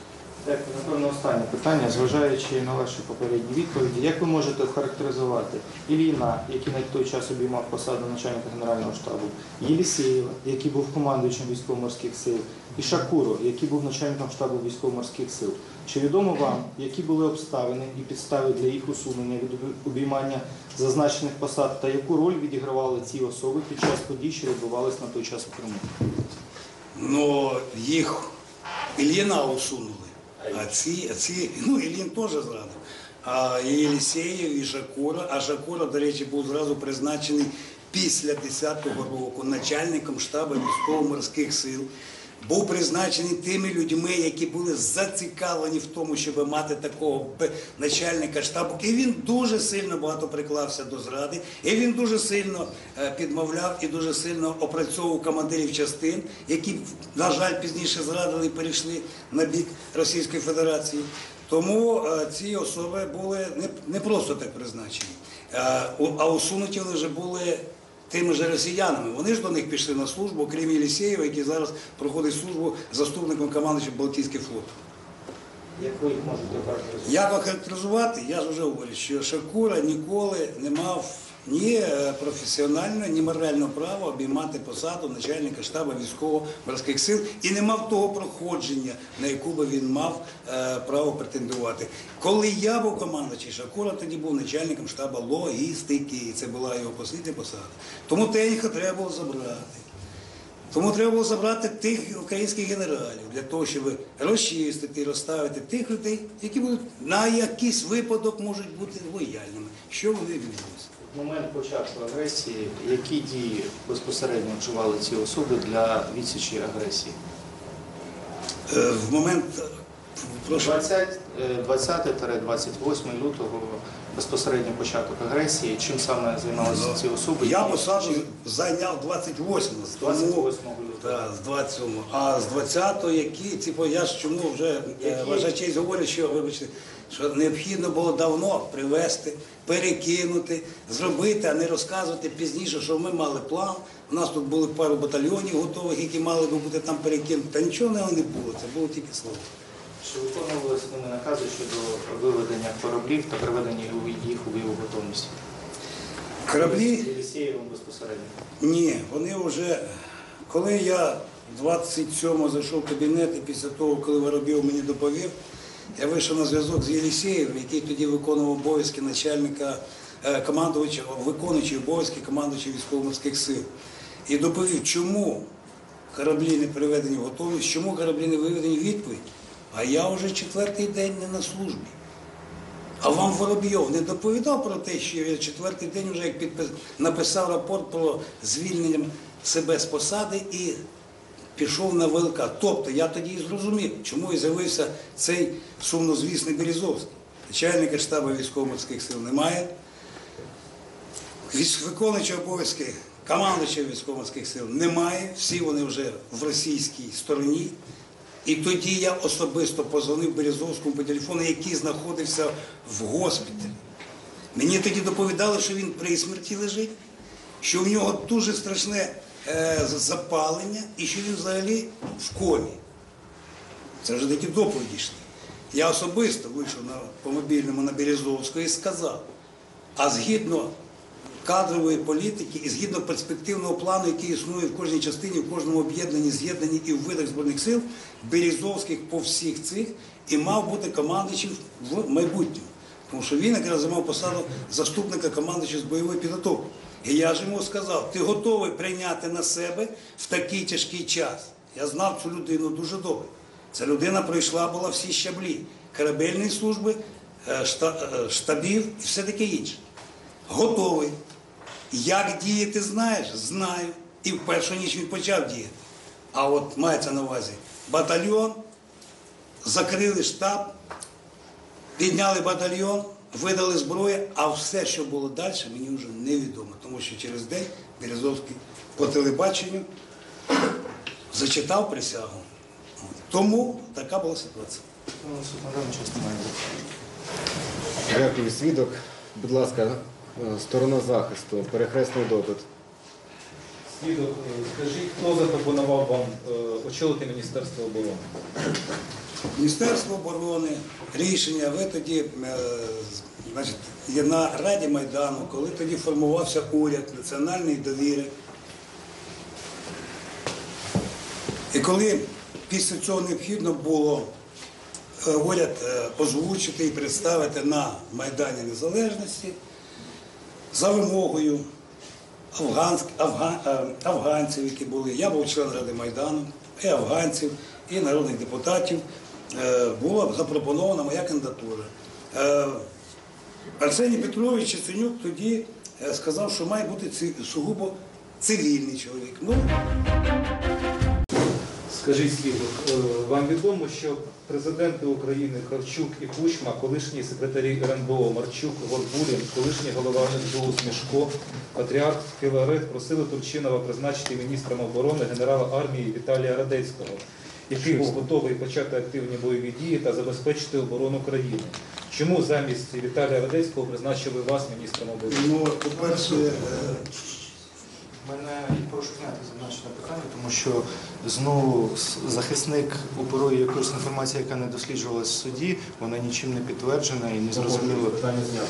Так, напевно, останнє питання, зважаючи на ваші попередні відповіді, як ви можете охарактеризувати Ілліна, який на той час обіймав посаду начальника Генерального штабу, Єлісєєва, який був командуючим військово-морських сил, і Шакуру, який був начальником штабу військово-морських сил? Чи відомо вам, які були обставини і підстави для їх усунення від обіймання зазначених посад, та яку роль відігравали ці особи під час подій, що відбувалися на той час у Криму? Ну, їх Ілліна усунули, а ці Іллін теж зрадив. А і Єлісєєв, і Шакура, а Шакура, до речі, був зразу призначений після 10-го року начальником штабу військово-морських сил. Був призначений тими людьми, які були зацікавлені в тому, щоб мати такого начальника штабу. І він дуже сильно багато приклався до зради, і він дуже сильно підмовляв і дуже сильно опрацьовував командирів частин, які, на жаль, пізніше зрадили і перейшли на бік Російської Федерації. Тому ці особи були не просто так призначені, а усунуті вони вже були тими ж росіянами. Вони ж до них пішли на службу, окрім Єлісєєва, який зараз проходить службу заступником командуючим Балтійським флотом. Як ви їх можете охарактеризувати? Як охарактеризувати? Я ж вже говорю, що Шакура ніколи не мав ні професіонального, ні морального права обіймати посаду начальника штабу військово-морських сил і не мав того проходження, на яку би він мав право претендувати. Коли я був командуючий, Шакура тоді був начальником штабу логістики, і це була його послідня посада. Тому Теніха треба було забрати. Тому треба було забрати тих українських генералів для того, щоб розчистити і розставити тих людей, які будуть на якийсь випадок можуть бути лояльними. Що вони відбулися? В момент початку агресії, які дії безпосередньо вживали ці особи для відсічі агресії? В момент, прошу. 20-28 лютого безпосередньо початок агресії. Чим саме займалися ці особи? Я посаду зайняв 28-го. З 28 лютого. Так, з 27-го. А з 20-го, я ж чому вже ваша честь говорить, що, вибачте, що необхідно було давно привезти, перекинути, зробити, а не розказувати пізніше, що ми мали план. У нас тут були пару батальйонів готових, які мали би бути там перекинути. Та нічого не було, це було тільки слово. Чи виконувалися ними накази щодо виведення кораблів та приведення їх у бойову готовність? Кораблі? З Єлісєєвим безпосередньо? Ні, вони вже, коли я 27-го зайшов в кабінет, і після того, коли Воробйов мені доповів, я вийшов на зв'язок з Єлісєєвим, який тоді виконував обов'язки начальника, виконуючий обов'язки командуючого військово-морських сил. І доповів, чому кораблі не приведені в готовність, чому кораблі не виведені в відповідь. А я вже 4-й день не на службі. А вам Воробйов не доповідав про те, що я 4-й день вже як написав рапорт про звільнення себе з посади і пішов на ВЛК. Тобто я тоді і зрозумів, чому і з'явився цей сумнозвісний Березовський. Начальника штабу військово-морських сил немає. Виконуючого обов'язки командуючого військово-морських сил немає. Всі вони вже в російській стороні. І тоді я особисто позвонив Березовському по телефону, який знаходився в госпіталі. Мені тоді доповідали, що він при смерті лежить, що в нього дуже страшне запалення і що він взагалі в комі. Це вже такі доповіді йшли. Я особисто вийшов по мобільному на Березовського і сказав, а згідно кадрової політики і згідно перспективного плану, який існує в кожній частині, в кожному об'єднанні, з'єднанні і в видах Збройних сил, Березовських по всіх цих і мав бути командуючим в майбутньому. Тому що він якраз займав посаду заступника командуючого з бойової підготовки. І я ж йому сказав, ти готовий прийняти на себе в такий тяжкий час. Я знав цю людину дуже добре. Ця людина пройшла була всі щаблі корабельної служби, штабів і все таке інше. Готовий. Як діяти, знаєш? Знаю. І в першу ніч він почав діяти. А от мається на увазі батальйон, закрили штаб, підняли батальйон, видали зброю, а все, що було далі, мені вже невідомо. Тому що через день Березовський по телебаченню зачитав присягу. Тому така була ситуація. Дякую, свідок. Будь ласка, сторона захисту, перехресний допит. Свідок, скажіть, хто запропонував вам очолити Міністерство оборони? Міністерство оборони, рішення, ви тоді, значить, є на Раді Майдану, коли тоді формувався уряд національної довіри. І коли після цього необхідно було уряд озвучити і представити на Майдані Незалежності за вимогою афганців, які були, я був член Ради Майдану, і афганців, і народних депутатів, була запропонована моя кандидатура. Арсеній Петрович Яценюк тоді сказав, що має бути сугубо цивільний чоловік. Ну, Скажіть, Слівок, вам відомо, що президенти України Кравчук і Кучма, колишні секретарі РНБО Марчук, Горбулін, колишній голова СБУ Смішко, патріарх Філарет просили Турчинова призначити міністром оборони генерала армії Віталія Радецького, який був готовий почати активні бойові дії та забезпечити оборону країни. Чому замість Віталія Радецького призначили вас міністром оборони? ну, по-перше, Мене прошу зняти зазначене питання, тому що знову захисник оперує якоюсь інформацією, яка не досліджувалась в суді, вона нічим не підтверджена і не зрозуміло. Питання знято.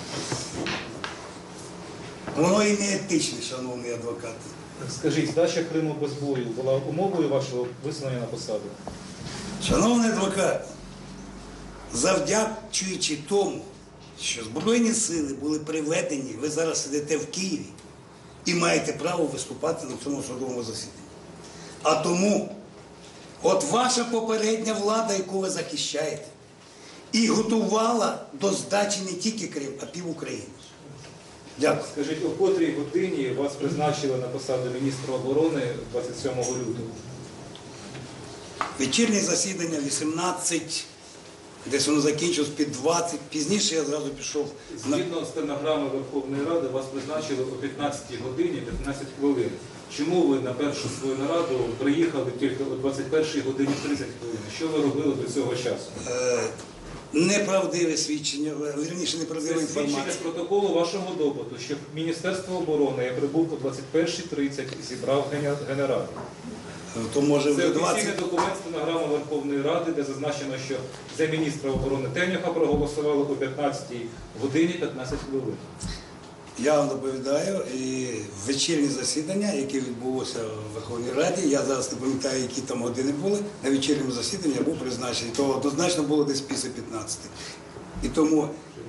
воно і не етичне, шановний адвокат. Скажіть, здача Криму без бою була умовою вашого висунення на посаду? Шановний адвокат, завдячуючи тому, що Збройні сили були приведені, ви зараз сидите в Києві і маєте право виступати на цьому судовому засіданні. А тому, от ваша попередня влада, яку ви захищаєте, і готувала до здачі не тільки Крим, а пів України. Дякую. Скажіть, о котрій годині вас призначили на посаду міністра оборони 27 лютого? Вечірнє засідання 18, десь воно закінчилось під 20, пізніше я зразу пішов на... Згідно стенограми Верховної Ради, вас призначили о 15 годині 15 хвилин. Чому ви на першу свою нараду приїхали тільки о 21 годині 30 хвилин? Що ви робили до цього часу? Неправдиве свідчення, вірніше, неправдива Це свідчення з інформація. протоколу вашого допиту, що Міністерство оборони, я прибув о 21:30 і зібрав генералів. То може Це вже офіційний 20. документ стенограми Верховної Ради, де зазначено, що за міністра оборони Тенюха проголосували о 15 годині 15 хвилин. Я вам доповідаю, і вечірнє засідання, яке відбулося в Верховній Раді, я зараз не пам'ятаю, які там години були, на вечірньому засіданні я був призначений, то однозначно було десь після 15. І тому,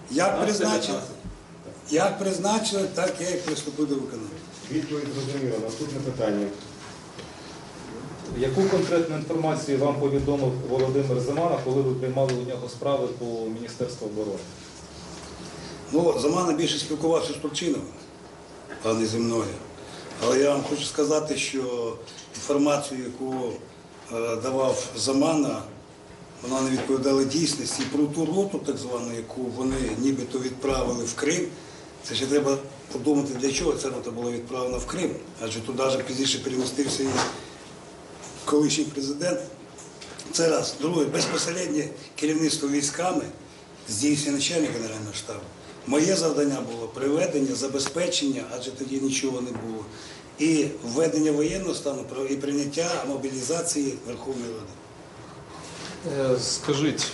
як призначили, так я і приступив до виконання. Відповідь зрозуміла. Наступне питання. Яку конкретну інформацію вам повідомив Володимир Замана, коли ви приймали у нього справи по Міністерству оборони? Ну, Замана більше спілкувався з Турчиновим, а не зі мною. Але я вам хочу сказати, що інформацію, яку давав Замана, вона не відповідала дійсності. І про ту роту, так звану, яку вони нібито відправили в Крим, це ще треба подумати, для чого ця рота була відправлена в Крим. Адже туди вже пізніше перемістився і колишній президент. Це раз. Друге, безпосереднє керівництво військами здійснює начальник Генерального штабу. Моє завдання було приведення, забезпечення, адже тоді нічого не було, і введення воєнного стану і прийняття мобілізації Верховної Ради. Скажіть,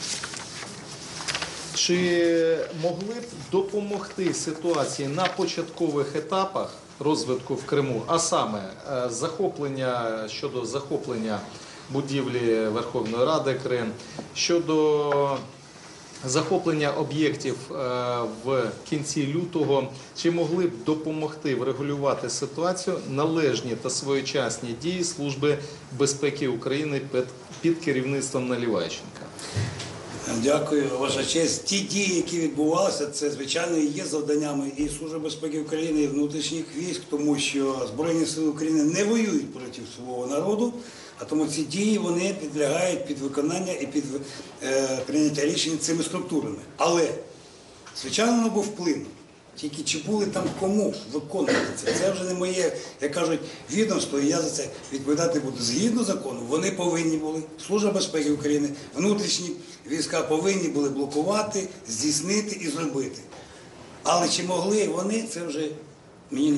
чи могли б допомогти ситуації на початкових етапах розвитку в Криму, а саме щодо захоплення будівлі Верховної Ради Крим, щодо захоплення об'єктів в кінці лютого, чи могли б допомогти врегулювати ситуацію належні та своєчасні дії Служби безпеки України під керівництвом Наливайченка? Дякую, ваша честь. Ті дії, які відбувалися, це, звичайно, і є завданнями і Служби безпеки України, і внутрішніх військ, тому що Збройні сили України не воюють проти свого народу, а тому ці дії вони підлягають під виконання і під прийняття рішень цими структурами. Але, звичайно, воно був вплив. Тільки чи були там кому виконувати це? Це вже не моє, як кажуть, відомство, і я за це відповідати не буду. Згідно закону, вони повинні були, Служба безпеки України, внутрішні війська повинні були блокувати, здійснити і зробити. Але чи могли вони, це вже мені не відомо.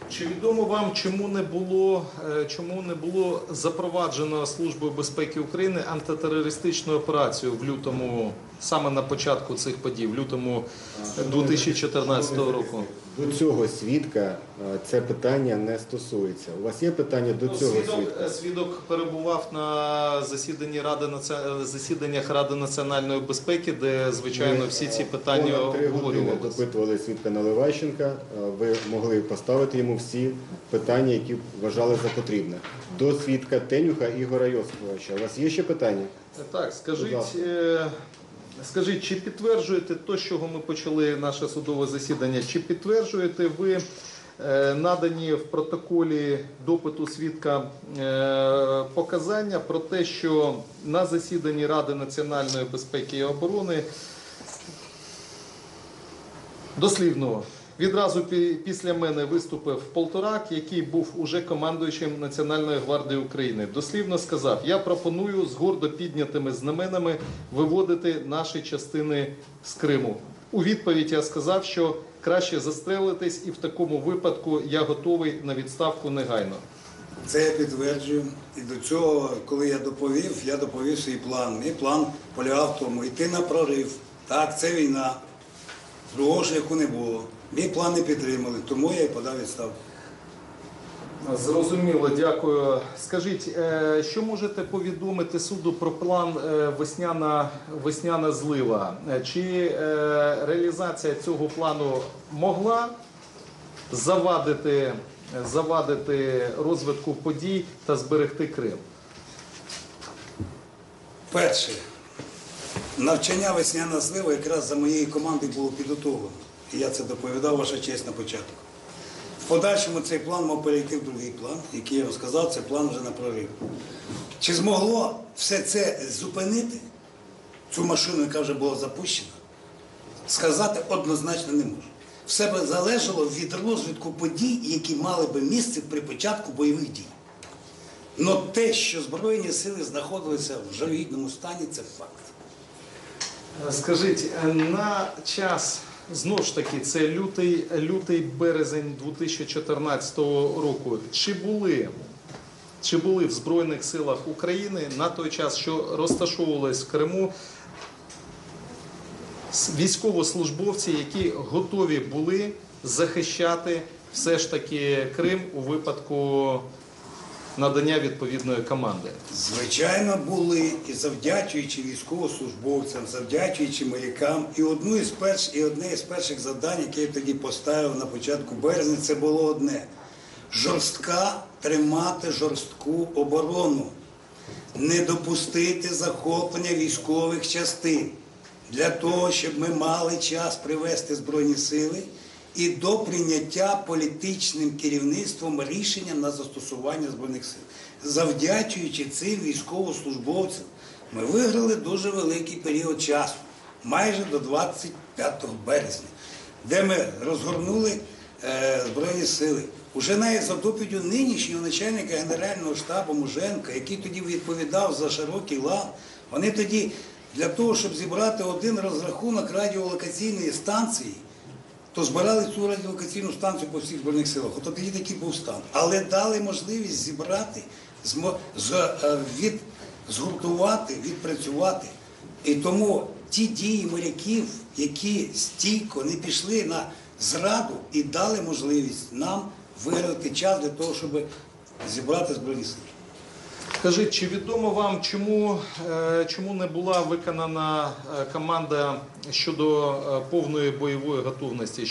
Чи відомо вам, чому не було запроваджено Службою безпеки України антитерористичну операцію в лютому, саме на початку цих подій, в лютому 2014 року? До цього свідка це питання не стосується. У вас є питання до цього свідка? Свідок перебував на засіданнях Ради національної безпеки, де, звичайно, всі ці питання Понад 3 години обговорювалися. допитували свідка Наливайченка. Ви могли поставити йому всі питання, які вважали за потрібне. До свідка Тенюха Ігоря Йосиповича. У вас є ще питання? Так, Будь ласка. скажіть, чи підтверджуєте те, з чого ми почали наше судове засідання, чи підтверджуєте ви надані в протоколі допиту свідка показання про те, що на засіданні Ради національної безпеки і оборони дослівно відразу після мене виступив Полторак, який був уже командуючим Національної гвардії України. Дослівно сказав: я пропоную з гордо піднятими знаменами виводити наші частини з Криму. У відповідь я сказав, що краще застрелитись, і в такому випадку я готовий на відставку негайно. Це я підтверджую. І до цього, коли я доповів свій план. Мій план полягав в тому: йти на прорив. Так, це війна. Другого шляху не було. Мій план не підтримали, тому я і подав відставку. Зрозуміло, дякую. Скажіть, що можете повідомити суду про план весняна злива? Чи реалізація цього плану могла завадити розвитку подій та зберегти Крим? Перше, навчання «Весняна злива» якраз за моєю командою було підготовлено. І я це доповідав, ваша честь, на початку. В подальшому цей план мав перейти в другий план, який я розказав, це план вже на прорив. Чи змогло все це зупинити, цю машину, яка вже була запущена, сказати однозначно не можу. Все би залежало від розвитку подій, які мали би місце при початку бойових дій. Но те, що Збройні сили знаходилися в жалюгідному стані, це факт. Скажіть, на час, знову ж таки, це лютий-березень 2014 року, чи були в Збройних силах України на той час, що розташовувались в Криму, військовослужбовці, які готові були захищати все ж таки Крим у випадку надання відповідної команди? Звичайно, були, і завдячуючи військовослужбовцям, завдячуючи морякам. І одне із перших завдань, яке я тоді поставив на початку березня, це було одне: тримати жорстку оборону, не допустити захоплення військових частин, для того, щоб ми мали час привести Збройні сили і до прийняття політичним керівництвом рішення на застосування Збройних сил. Завдячуючи цим військовослужбовцям, ми виграли дуже великий період часу, майже до 25 березня, де ми розгорнули Збройні сили. Уже навіть за доповіддю нинішнього начальника Генерального штабу Муженка, який тоді відповідав за широкий лан, вони тоді для того, щоб зібрати один розрахунок радіолокаційної станції, то збирали цю радіолокаційну станцію по всіх Збройних силах. От тоді такий був стан. Але дали можливість зібрати, згуртувати, відпрацювати. І тому ті дії моряків, які стійко не пішли на зраду і дали можливість нам виграти час для того, щоб зібрати Збройні сили. Скажіть, чи відомо вам, чому не була виконана команда щодо повної бойової готовності?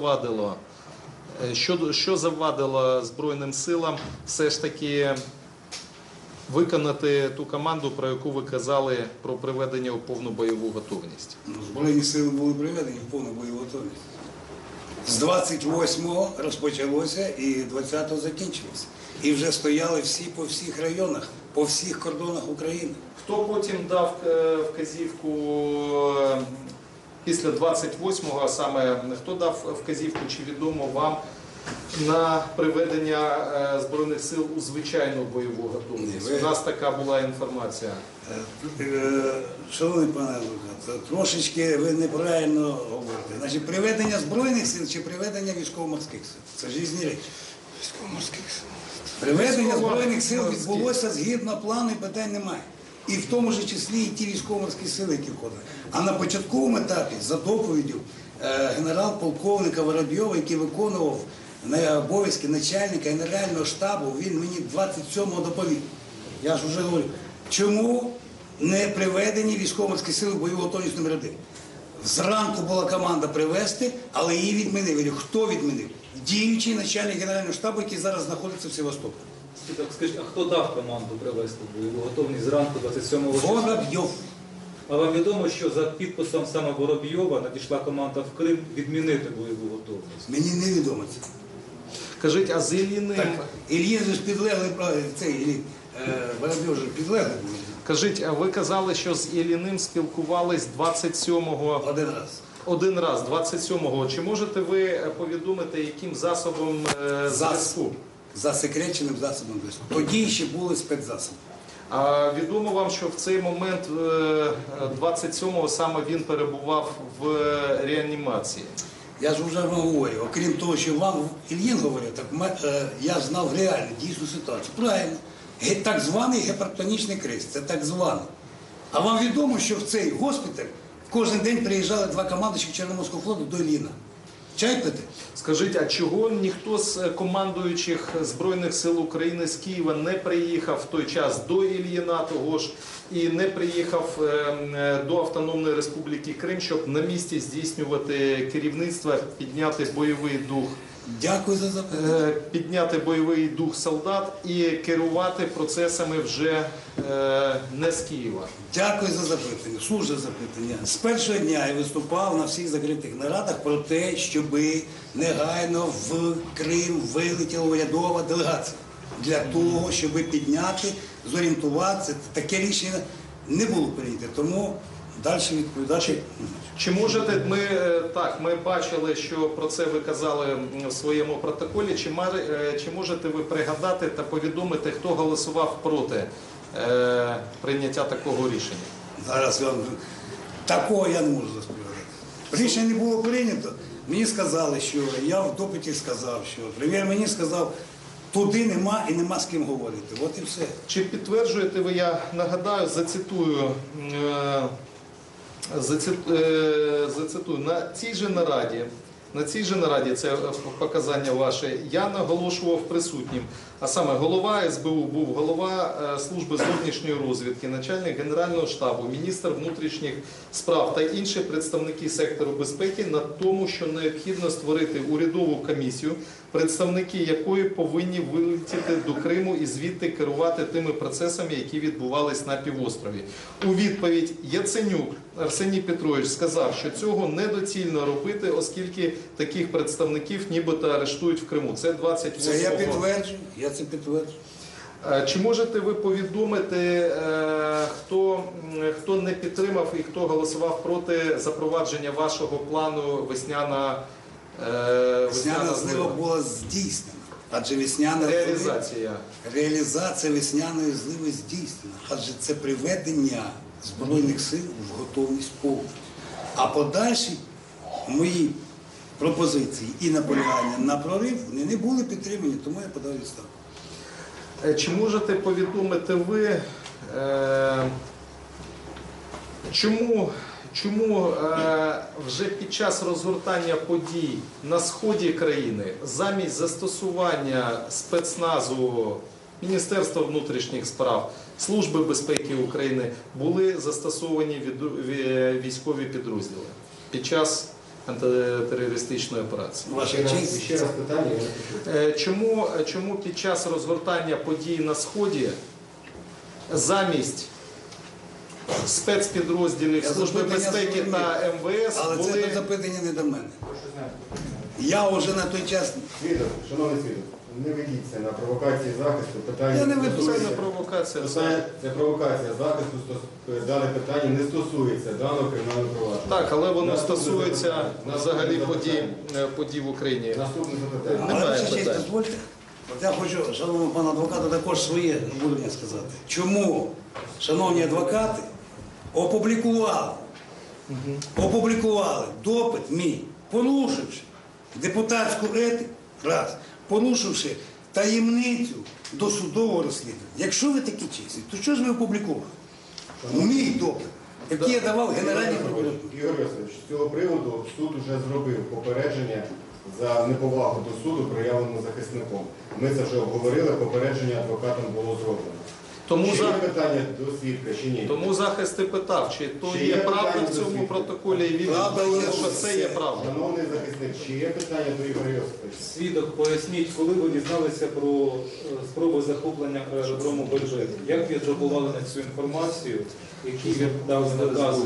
Що завадило Збройним силам все ж таки виконати ту команду, про яку ви казали, про приведення у повну бойову готовність? Збройні сили були приведені в повну бойову готовність. З 28-го розпочалося і 20-го закінчилося. І вже стояли всі по всіх районах, по всіх кордонах України. Хто потім дав вказівку після 28-го, а саме хто дав вказівку, чи відомо вам, на приведення Збройних сил у звичайну бойову готовність? У нас така була інформація. Шановний пане адвокат, трошечки ви неправильно говорите. Значить, приведення Збройних сил чи приведення військово-морських сил – це ж різні речі. Приведення Збройних сил відбулося згідно плану і питань немає. І в тому ж числі і ті військово-морські сили, які входили. А на початковому етапі, за доповіддю генерал-полковника Воробйова, який виконував обов'язки начальника Генерального штабу, він мені 27-го доповів. Я ж вже говорю, чому не приведені військово-морські сили в бойову готовність номер 1? Зранку була команда привезти, але її відмінили. Хто відмінив? Діючий начальник Генерального штабу, який зараз знаходиться в Севастополі. Так, скажіть, а хто дав команду привезти бойову готовність зранку 27 числа? Воробйов. А вам відомо, що за підписом саме Воробйова надійшла команда в Крим відмінити бойову готовність? Мені невідомо це. Кажіть, а з Ілліним, Так, Ільїн же ж підлеглий, цей Воробйов же підлеглий. кажіть, а ви казали, що з Ілліним спілкувались 27-го, Один раз. один раз, 27-го. Чи можете ви повідомити, яким засобом зв'язку? Засекреченим засобом зв'язку. Тоді ще були спецзасоби. А відомо вам, що в цей момент 27-го саме він перебував в реанімації? Я ж вже вам говорю, окрім того, що вам Ільїн говорив, так я знав реальну, дійсну ситуацію. Правильно. Так званий гіпертонічний криз, це так званий. А вам відомо, що в цей госпіталь кожен день приїжджали 2 командуючих Чорноморського флоту до Ілліна. Чай пити? Скажіть, а чого ніхто з командуючих Збройних сил України з Києва не приїхав в той час до Ільїна того ж і не приїхав до Автономної Республіки Крим, щоб на місці здійснювати керівництво, підняти бойовий дух? Дякую за запитання. Підняти бойовий дух солдат і керувати процесами вже не з Києва. Дякую за запитання, слушне запитання. З першого дня я виступав на всіх закритих нарадах про те, щоб негайно в Крим вилетіла урядова делегація. Для того, щоб підняти, зорієнтуватися. Таке рішення не було прийнято, тому далі відповідати. Чи можете ми бачили, що про це ви казали в своєму протоколі. Чи можете ви пригадати та повідомити, хто голосував проти прийняття такого рішення? Зараз вам такого я не можу розповідати. Рішення не було прийнято. Мені сказали, що я в допиті сказав, що прем'єр-міністр сказав, туди нема і нема з ким говорити. От і все. Чи підтверджуєте ви, я нагадаю, зацитую, на цій же нараді, це показання ваше, я наголошував присутнім, а саме голова СБУ був голова служби зовнішньої розвідки, начальник Генерального штабу, міністр внутрішніх справ та інші представники сектору безпеки на тому, що необхідно створити урядову комісію, представники якої повинні вилетіти до Криму і звідти керувати тими процесами, які відбувались на півострові. У відповідь Яценюк Арсеній Петрович сказав, що цього недоцільно робити, оскільки таких представників нібито арештують в Криму. Це 28-го. Це я підтверджую, я це підтверджую. Чи можете ви повідомити, хто не підтримав і хто голосував проти запровадження вашого плану весняна злива була здійснена. Адже весняна реалізація весняної зливи здійснена. Адже це приведення Збройних сил в готовність повну. А подальші мої пропозиції і наполягання на прорив вони не були підтримані, тому я подав відставку. Чи можете повідомити ви, чому вже під час розгортання подій на сході країни замість застосування спецназу Міністерства внутрішніх справ, Служби безпеки України були застосовані військові підрозділи під час антитерористичної операції? Ваша честь. Ще раз питання. Чому під час розгортання подій на Сході замість спецпідрозділів Служби безпеки та МВС Але це були... запитання не до мене. Я вже на той час... Свідок, шановний свідок, не ведіться на провокації захисту. Питання Я не веду. Це не провокація. Це провокація захисту, дане питання не стосується даного кримінального провадження. Так, але воно Наступне стосується запитання. взагалі Наступне подій в Україні. Наступне запитання. Але Немає ваша честь, питань. дозвольте. От я хочу, шановному пану адвокату, також своє наблюдення сказати. Чому, шановні адвокати, опублікували допит мій, порушивши депутатську етику, раз, порушивши таємницю досудового розслідування. Якщо ви такі чесні, то що ж ви опублікували? Мій допит, який я давав Генеральній прокуратурі. Ігор Йосифович, з цього приводу суд вже зробив попередження за неповагу до суду, проявлену захисником. Ми це вже обговорили, попередження адвокатом було зроблено. Чи є питання до свідка, чи ні? Тому захист і питав, чи то Чи є є правда питання в до цьому свідка? протоколі, і він Правда відповів, є, що це є все. правда. Шановний захисник, чи є питання до Ігоря Йосифовича? Свідок, поясніть, коли ви дізналися про спробу захоплення аеродрому Бельбек? Як відреагували на цю інформацію, які віддали накази?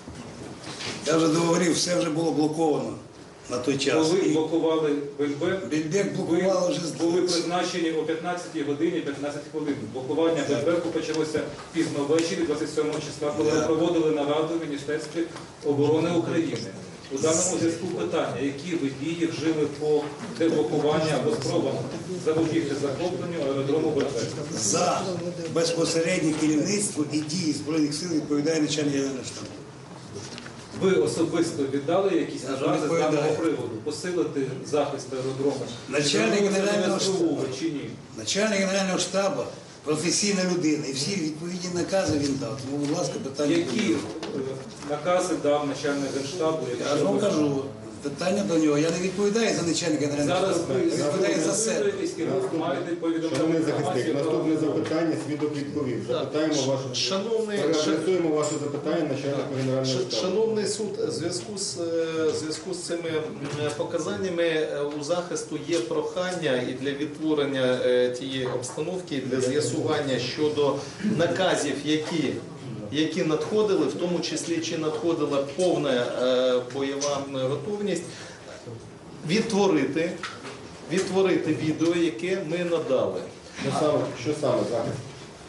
Я вже договорив, все вже було блоковано на той час. Коли І блокували Бельбек, Бельбек блокували вже були призначені о 15 годині 15 хвилин. Блокування Бельбеку почалося пізно ввечері, 27 числа, коли ми проводили нараду в Міністерстві оборони України. У даному зв'язку питання, які ви дії вжили по деблокуванню або спробам запобігти захопленню аеродрому Бельбек? за безпосереднє керівництво і дії Збройних сил відповідає начальник Генерального штабу. Ви особисто віддали якісь накази з Відповідаю. даного приводу? Посилити захист аеродрому? Начальник Генерального СБУ штабу. чи ні? Начальник Генерального штабу професійна людина, і всі відповідні накази він дав. Тому, будь ласка, питання. Які накази дав начальник Генштабу? Я ж вам кажу, питання до нього. Я не відповідаю за начальника Генерального Зараз штабу, ви я відповідаю за себе. зосередитесь і ви маєте повідомляти Шановний захисник, інформацію про- наступне запитання свідок відповів. Запитаємо ваше, переадресуємо ваше запитання начальнику Генерального штабу. Шановний суд, в зв'язку з цими показаннями у захисту є прохання і для відтворення тієї обстановки, і для з'ясування щодо наказів, які надходили, в тому числі чи надходила повна бойова готовність, відтворити відео, яке ми надали. Що саме захист?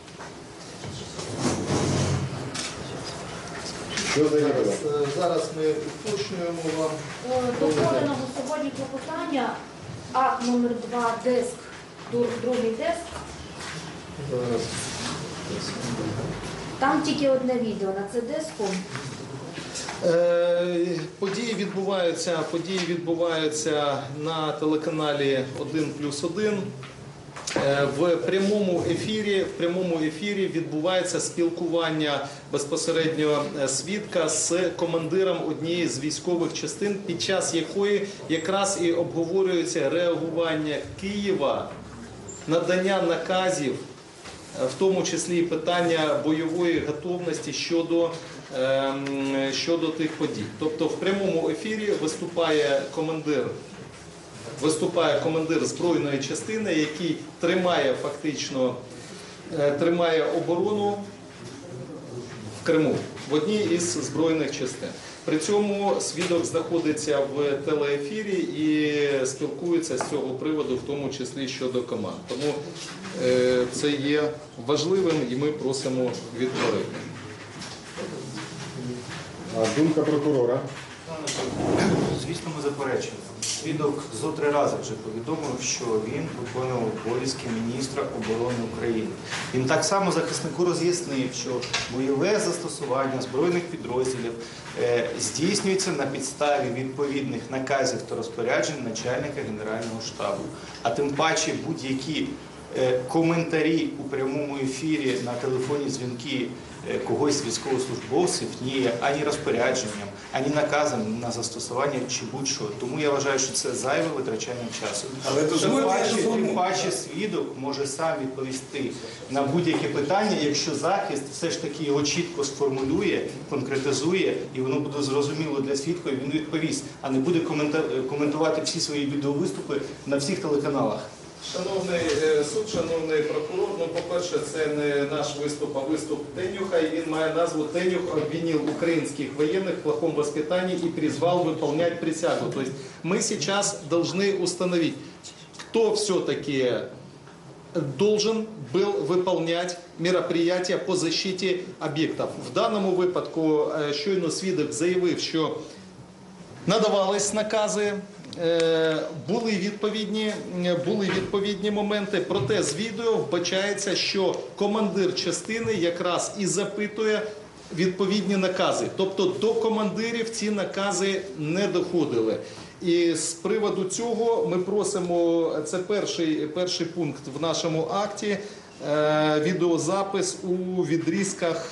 Що заявили? Зараз ми уточнюємо вам. До поданого сьогодні клопотання акт номер 2 деск, другий деск. Зараз. Там тільки одне відео на це диску. Події відбуваються на телеканалі 1+1. В прямому ефірі відбувається спілкування безпосередньо свідка з командиром однієї з військових частин, під час якої якраз і обговорюється реагування Києва, надання наказів, в тому числі і питання бойової готовності щодо тих подій. Тобто в прямому ефірі виступає командир збройної частини, який тримає оборону в Криму, в одній із збройних частин. При цьому свідок знаходиться в телеефірі і спілкується з цього приводу, в тому числі щодо команд. Тому це є важливим і ми просимо відтворити. Думка прокурора. Звісно, ми заперечуємо. Свідок зо 3 рази вже повідомив, що він виконував обов'язки міністра оборони України. Він так само захиснику роз'яснив, що бойове застосування збройних підрозділів здійснюється на підставі відповідних наказів та розпоряджень начальника Генерального штабу. А тим паче будь-які коментарі у прямому ефірі на телефонні дзвінки когось з військовослужбовців не є ані розпорядженням, ані наказом на застосування чи будь-що. Тому я вважаю, що це зайве витрачання часу. Але Тим паче свідок може сам відповісти на будь-яке питання, якщо захист все ж таки його чітко сформулює, конкретизує, і воно буде зрозуміло для свідка, і він відповість, а не буде коментувати всі свої відеовиступи на всіх телеканалах. Шановний суд, шановний прокурор, по-перше, це не наш виступ, а виступ Тенюха, и він має назву «Тенюх обвинил украинских военных в плохом воспитании и призвал выполнять присягу». То есть мы сейчас должны установить, кто все-таки должен был выполнять мероприятия по защите объектов. В даному випадку щойно свідок заявив, що надавались накази, були відповідні моменти, проте з відео вбачається, що командир частини якраз і запитує відповідні накази. Тобто до командирів ці накази не доходили. І з приводу цього ми просимо, це перший пункт в нашому акті, відеозапис у відрізках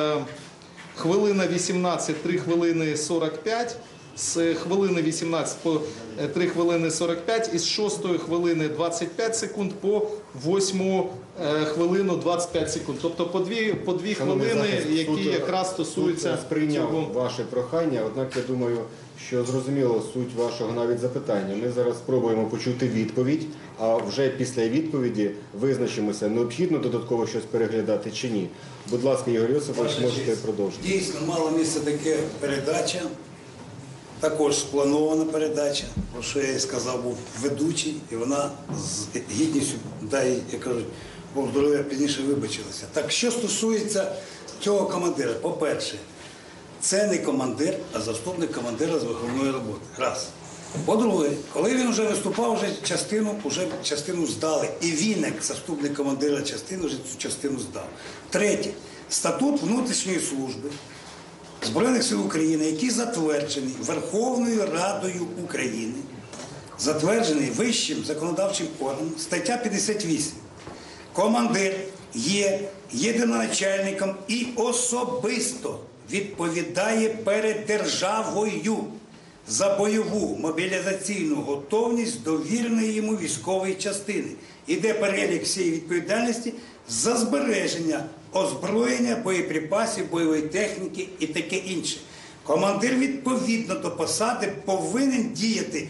хвилина 18, 3 хвилини 45, з хвилини 18 по 3 хвилини 45 і з 6 хвилини 25 секунд по 8 хвилину 25 секунд. Тобто по дві хвилини, які якраз стосуються сприйняв цього. ваше прохання, однак я думаю, що зрозуміло суть вашого навіть запитання. Ми зараз спробуємо почути відповідь, а вже після відповіді визначимося, необхідно додатково щось переглядати чи ні. Будь ласка, Ігор Йосипович, можете продовжити. Дійсно, мала місце таке передача, також спланована передача, про що я і сказав, був ведучий, і вона з гідністю, дай, як кажуть, Бог здоров'я, пізніше вибачилася. Так, що стосується цього командира, по-перше, це не командир, а заступник командира з виховної роботи. Раз. По-друге, коли він вже виступав, вже частину здали. І він, як заступник командира частини, вже цю частину здав. Третє. Статут внутрішньої служби Збройних сил України, який затверджений Верховною Радою України, затверджений вищим законодавчим органом, стаття 58. Командир є єдиноначальником і особисто відповідає перед державою за бойову мобілізаційну готовність довіреної йому військової частини. Іде перелік всієї відповідальності за збереження озброєння, боєприпасів, бойової техніки і таке інше. Командир відповідно до посади повинен діяти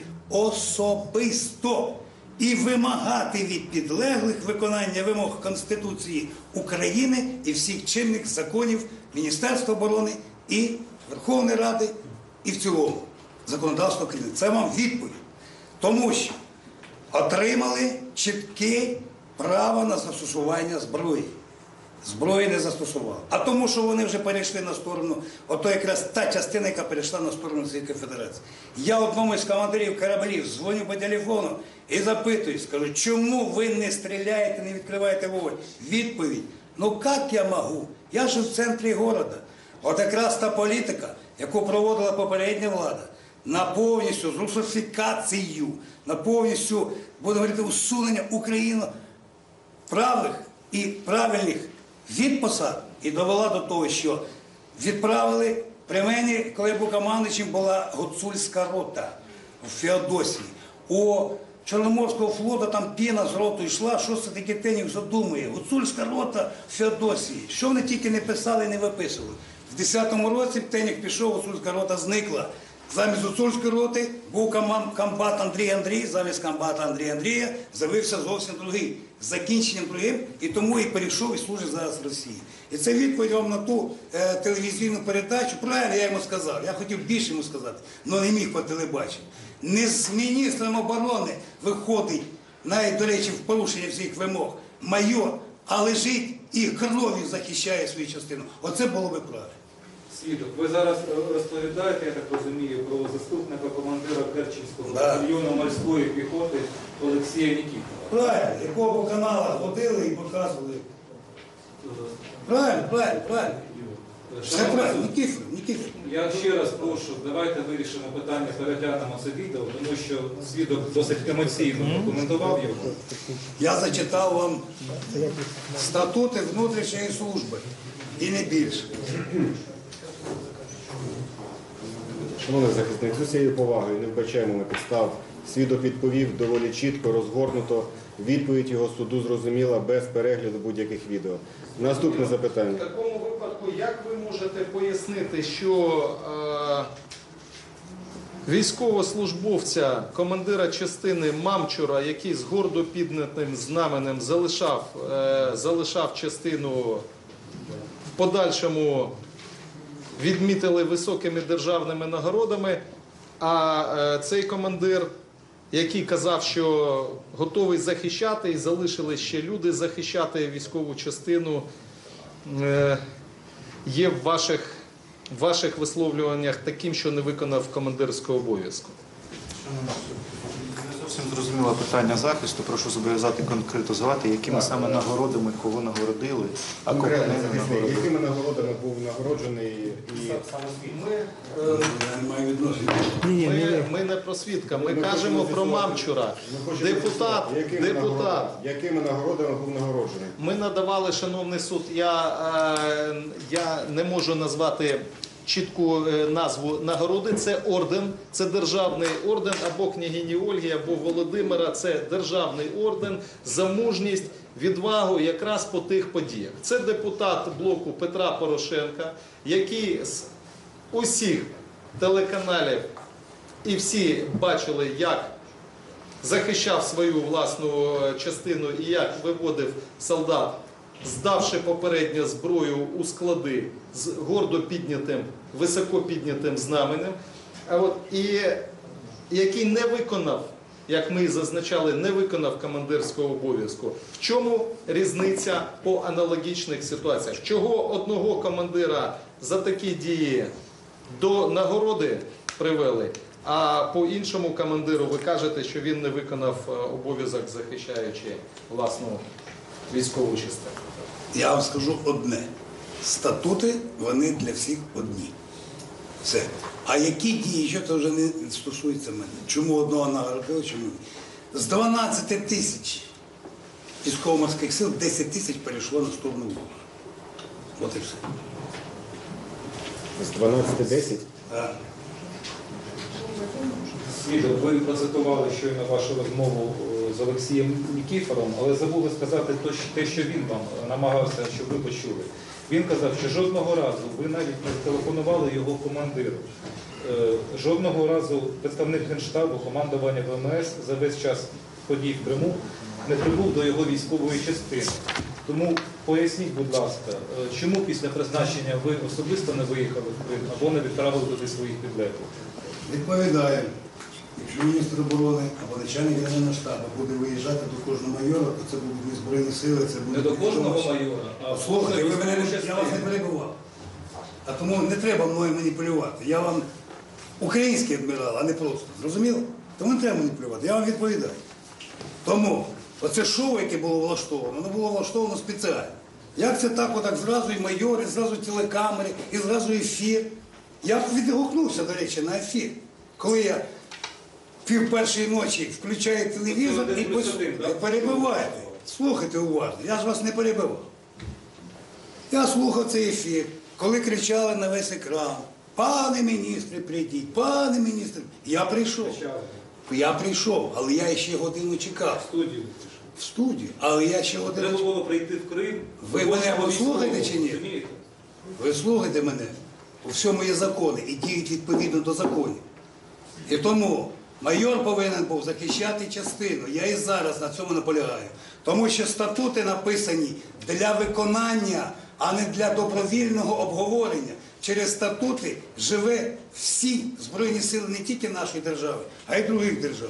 особисто і вимагати від підлеглих виконання вимог Конституції України і всіх чинних законів Міністерства оборони і Верховної Ради, і в цілому законодавства України. Це вам відповідь. Тому що отримали чітке право на застосування зброї. Зброї не застосували. А тому, що вони вже перейшли на сторону, ото якраз та частина, яка перейшла на сторону Російської Федерації. Я одному із командирів кораблів дзвоню по телефону і запитую, скажу, чому ви не стріляєте, не відкриваєте вогонь? Відповідь, ну як я можу? Я ж в центрі міста. От якраз та політика, яку проводила попередня влада, на повністю з русифікацією, на повністю, будемо говорити, усунення України правих і правильних від посад і довела до того, що відправили при мені, коли я був командуючим, була гуцульська рота в Феодосії. У Чорноморського флоту там піна з роту йшла, що це таке Тенів задумує. Гуцульська рота в Феодосії. Що вони тільки не писали, не виписували. В 10-му році Тенік пішов, гуцульська рота зникла. Замість гуцульської роти був комбат Андрій, замість комбата Андрія з'явився зовсім другий, з закінченням другим, і тому і перейшов і служить зараз в Росії. І це відповідь вам на ту телевізійну передачу. Правильно, я йому сказав, я хотів більше йому сказати, але не міг по телебаченню. Не з міністром оборони виходить, навіть, до речі, в порушення всіх вимог, майор, а лежить і кров'ю захищає свою частину. Оце було би правильно. Свідок, ви зараз розповідаєте, я так розумію, про заступника командира Керченського батальйону морської піхоти Олексія Нікітова. Правильно, якого по каналах ходили і показували. Правильно. Все правильно, Нікіфор. Я ще раз прошу, давайте вирішимо питання, переглянемо це відео, тому що свідок досить емоційно прокоментував його. Я зачитав вам статути внутрішньої служби і не більше. Шановний захисник, з усією повагою, не вбачаємо ми підстав. Свідок відповів доволі чітко, розгорнуто. Відповідь його суду зрозуміла без перегляду будь-яких відео. Наступне запитання. В такому випадку, як ви можете пояснити, що військовослужбовця, командира частини Мамчура, який з гордо піднятим знаменем залишав частину, в подальшому відмітили високими державними нагородами, а цей командир, який казав, що готовий захищати, і залишили ще люди захищати військову частину, є в ваших висловлюваннях таким, що не виконав командирського обов'язку? зовсім зрозуміло питання захисту. Прошу зобов'язати конкретизувати, якими саме нагородами, кого нагородили, а кого Конкретно не захисник, нагородили. якими нагородами був нагороджений і Я не маю відношення. Ми не про свідка, ми кажемо про Мамчура. Депутат, якими нагородами був нагороджений? Ми надавали, шановний суд, я не можу назвати чітку назву нагороди. Це орден, це державний орден або княгині Ольги, або Володимира. Це державний орден за мужність, відвагу якраз по тих подіях. Це депутат блоку Петра Порошенка, який з усіх телеканалів і всі бачили, як захищав свою власну частину і як виводив солдат, здавши попередньо зброю у склади з гордо піднятим, високо піднятим знаменем, і який не виконав, як ми і зазначали, не виконав командирського обов'язку. В чому різниця по аналогічних ситуаціях? Чого одного командира за такі дії до нагороди привели, а по іншому командиру ви кажете, що він не виконав обов'язок, захищаючи власну військову частину? Я вам скажу одне. Статути, вони для всіх одні. Все. А які дії, що це вже не стосується мене? Чому одного нагородили, чому ні? З 12 тисяч військово-морських сил 10 тисяч перейшло на сторону ворога. От і все. З 12-10? Так. Свідок, ви процитували щойно вашу розмову з Олексієм Нікіфором, але забули сказати те, що він вам намагався, щоб ви почули. Він казав, що жодного разу ви навіть не телефонували його командиру. Жодного разу представник Генштабу, командування ВМС за весь час подій в Криму не прибув до його військової частини. Тому поясніть, будь ласка, чому після призначення ви особисто не виїхали в Крим або не відправили туди своїх підлеглих? Відповідаю. Якщо міністр оборони або начальник Генерального штабу буде виїжджати до кожного майора, то це будуть не Збройні сили, це буде... Не до кожного майора, а Слухайте, ви мене, військову я вас не перебував. А тому не треба мною маніпулювати. Я вам український адмірал, а не просто. Зрозуміло? Тому не треба маніпулювати. Я вам відповідаю. Тому оце шоу, яке було влаштовано, воно було влаштовано спеціально. Як це так, отак зразу і майори, зразу телекамери, і зразу ефір. Я відгукнувся, до речі, на ефір. Коли я пів-першої ночі включаю телевізор і не перебивайте. Слухайте уважно, я ж вас не перебивав. Я слухав цей ефір, коли кричали на весь екран: пане міністре, прийдіть, пане міністре. Я прийшов, але я ще годину чекав. В студію, але я ще годину чекав. Треба було прийти в Крим. Ви мене послухаєте чи ні? Ви слухайте мене. У всьому є закони і діють відповідно до законів. І тому майор повинен був захищати частину. Я і зараз на цьому наполягаю. Тому що статути написані для виконання, а не для добровільного обговорення. Через статути живе всі Збройні сили не тільки нашої держави, а й других держав.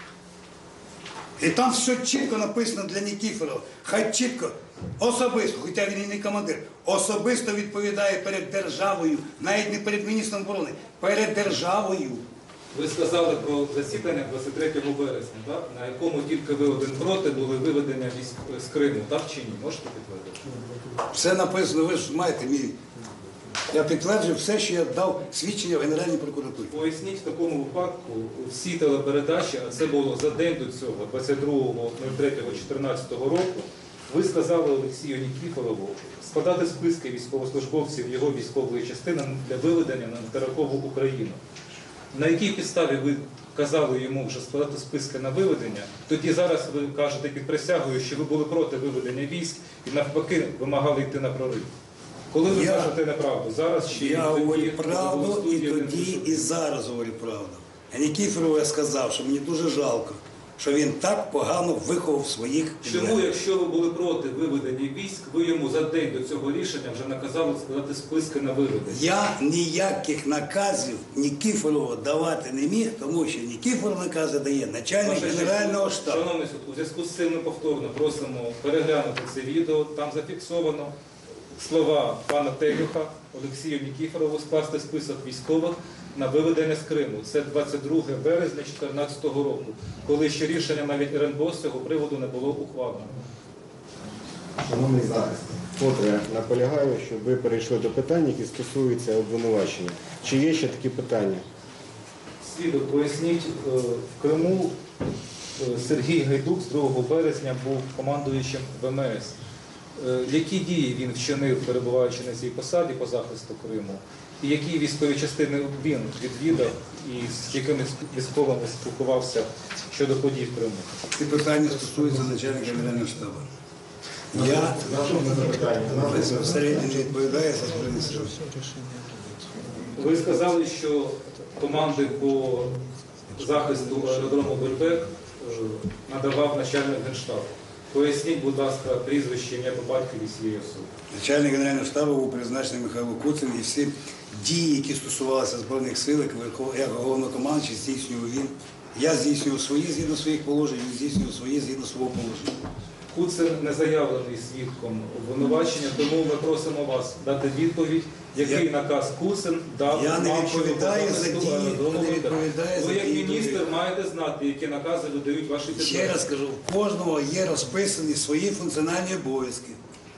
І там все чітко написано для Нікіфорова. Хай чітко, особисто, хоча він і не командир, особисто відповідає перед державою, навіть не перед міністром оборони, перед державою. Ви сказали про засідання 23 березня, так? На якому тільки ви один проти були виведення військ з Криму, так чи ні? Можете підтвердити? Все написано, ви ж маєте мій. Я підтверджую все, що я дав свідчення в Генеральній прокуратурі. Поясніть в такому випадку всі телепередачі, а це було за день до цього, 22.03.2014 року, ви сказали Олексію Нікіфорову складати списки військовослужбовців його військової частини для виведення на материкову Україну. На якій підставі ви казали йому вже складати списки на виведення, тоді зараз ви кажете під присягою, що ви були проти виведення військ і навпаки вимагали йти на прорив. Коли ви кажете неправду? Зараз чи Я тоді, говорю коли правду в і студії тоді, і зараз говорю правду. А Нікіфорову я сказав, що мені дуже жалко, що він так погано виховав своїх Чому, підлеглих. якщо ви були проти виведення військ, ви йому за день до цього рішення вже наказали складати списки на виведення? Я ніяких наказів Нікіфорову давати не міг, тому що Нікіфоров накази дає начальник Ваша честь, Генерального штабу. Шановний суд, у зв'язку з цим ми повторно просимо переглянути це відео, там зафіксовано слова пана Телюха Олексію Нікіфорову скласти список військових на виведення з Криму. Це 22 березня 2014 року, коли ще рішення навіть РНБО з цього приводу не було ухвалено. Шановний захист, вкотре наполягаю, щоб ви перейшли до питань, які стосуються обвинувачення. Чи є ще такі питання? Свідок, поясніть, в Криму Сергій Гайдук з 2 березня був командуючим ВМС. Які дії він вчинив, перебуваючи на цій посаді по захисту Криму? І які військові частини він відвідав і з якими військовими спілкувався щодо подій в Криму? Ці питання стосуються начальника Генерального штабу. Я Наступне запитання. безпосередньо не відповідаю за Збройні Сили. Ви сказали, що команди по захисту аеродрому Бельбек надавав начальник Генштабу. Поясніть, будь ласка, прізвище, ім'я по батькові цієї особи. Начальник Генерального штабу був призначений Михайло Куцин, і всі дії, які стосувалися Збройних сил, як головнокомандуючий, здійснював він. Я здійснював свої згідно своїх положень, він здійснював свої згідно свого положення. Куцин не заявлений свідком обвинувачення, тому ми просимо вас дати відповідь, який наказ Куцин дав Я не Маршалу відповідаю за захисту дії, аеродрому я не Бельбек. відповідаю за Ви як дії міністр других. маєте знати, які накази видають ваші Ще підлеглі. раз кажу, в кожного є розписані свої функціональні обов'язки.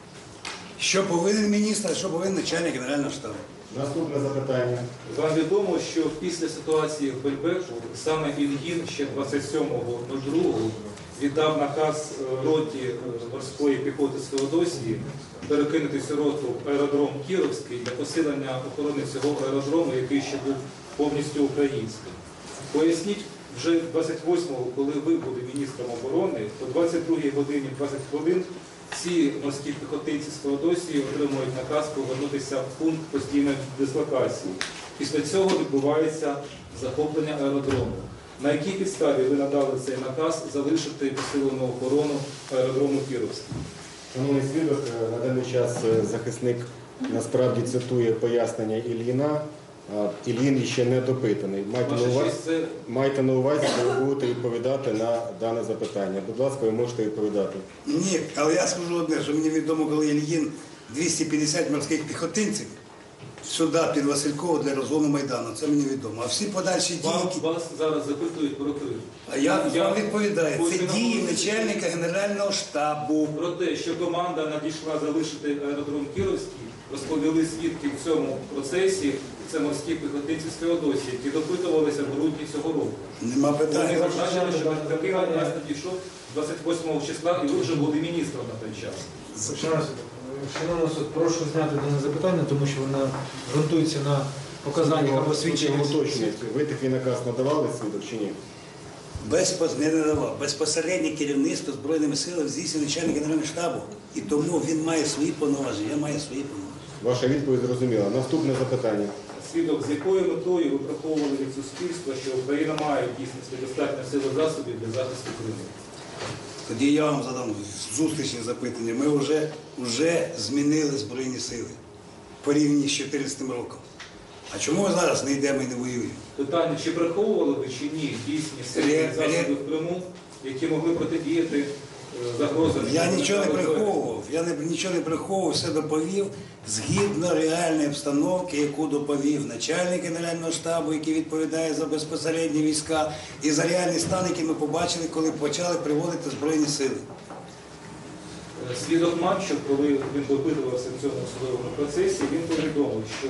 Що повинен міністр, а що повинен начальник Генерального штабу. Наступне запитання. Вам відомо, що після ситуації в Бельбеку саме Ільїн ще 27.02 віддав наказ роті морської піхоти з Феодосії перекинути цю роту в аеродром Кіровський для посилення охорони цього аеродрому, який ще був повністю український. Поясніть, вже 28-го, коли ви були міністром оборони, о 22-й годині 20 хвилин ці морські піхотинці з Феодосії отримують наказ повернутися в пункт постійної дислокації. Після цього відбувається захоплення аеродрому. На якій підставі ви надали цей наказ залишити посилену охорону аеродрому Кіровський? Шановний свідок, на даний час захисник насправді цитує пояснення Ільїна. Ільїн ще не допитаний. Ваша честь, це Майте на увазі, що ви будете відповідати на дане запитання. Будь ласка, ви можете відповідати. Ні, але я скажу одне, що мені відомо, коли Ільїн 250 морських піхотинців сюди під Васильково для розгону Майдану. Це мені відомо. А всі подальші дії, які... вас зараз запитують про Крим. А я вам відповідаю, це хочу дії наголосити начальника Генерального штабу. про те, що команда надійшла залишити аеродром Кіровський, розповіли свідки в цьому процесі, це морські піхотинці з Феодосії, які допитувалися в грудні цього року. Нема Вони питань. зазначили, що такий наказ надійшов 28 числа, і ви вже були міністром на той час. Шановний суд, прошу зняти дане запитання, тому що воно ґрунтується на показаннях або свідченнях. Уточнюється. Ви такий наказ надавали, свідок, чи ні? Не надавав. Безпосереднє керівництво Збройними силами здійснює начальник Генерального штабу. І тому він має свої повноваження, я маю свої повноваження. Ваша відповідь зрозуміла. Наступне запитання. Свідок, з якою метою ви приховували від суспільства, що Україна має в дійсності достатньо сили засобів для захисту Криму? Тоді я вам задам зустрічне запитання. Ми вже змінили Збройні сили порівняно з 2014 роком. А чому ми зараз не йдемо і не воюємо? Питання, чи приховували ви чи ні дійсні сили засоби в Криму, які могли протидіяти загрозам? Я нічого не приховував, нічого не приховував, все доповів згідно реальної обстановки, яку доповів начальник Генерального штабу, який відповідає за безпосередні війська, і за реальний стан, який ми побачили, коли почали приводити Збройні сили. Свідок Мамчук, коли він допитувався в цьому судовому процесі, він повідомив, що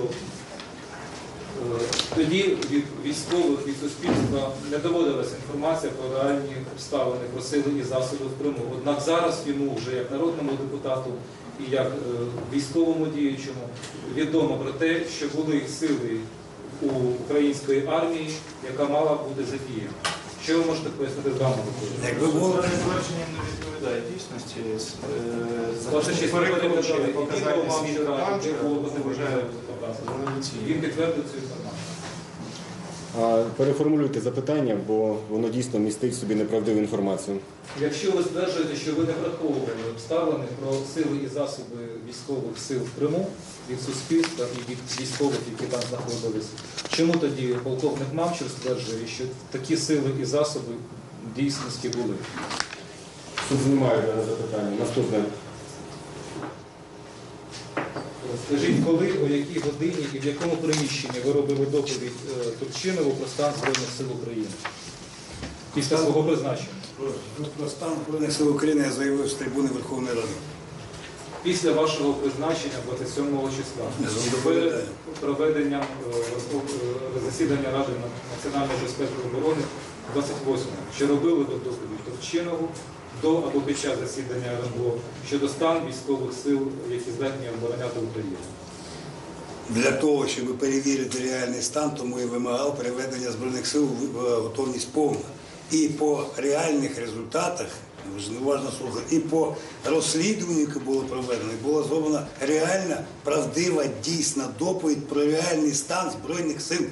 тоді від військових, від суспільства не доводилася інформація про реальні обставини, про сили і засоби в Криму. Однак зараз йому, вже як народному депутату і як військовому діючому, відомо про те, що були сили у української армії, яка мала бути задіяна. Що ви можете пояснити з даного випадку? Якби було Твердження не відповідає дійсності. Ваша честь, Перекручує він показання вам свідка вчора, Мамчука, було тому вважаю революційним. Він підтвердив цю інформацію. Переформулюйте запитання, бо воно дійсно містить в собі неправдиву інформацію. Якщо ви стверджуєте, що ви не враховували обставини про сили і засоби військових сил в Криму від суспільства і від військових, які там знаходились, чому тоді полковник Мамчур стверджує, що такі сили і засоби в дійсності були? Суд знімає дане запитання. Наступне. Скажіть, коли, о якій годині і в якому приміщенні ви робили доповідь Турчинову про стан Збройних сил України? Після свого призначення? Про стан Збройних сил України я заявив з трибуни Верховної Ради. Після вашого призначення 27 числа, перед проведенням засідання Ради національної безпеки і оборони 28-го, чи робили ви доповідь Турчинову до або під час засідання РНБО щодо стану військових сил, які здатні обороняти Україну? Для того, щоб перевірити реальний стан, тому і вимагав переведення Збройних сил в готовність повна. І по реальних результатах, ви ж не уважно слухати, і по розслідуванню, яке було проведено, була зроблена реальна, правдива, дійсна доповідь про реальний стан Збройних сил.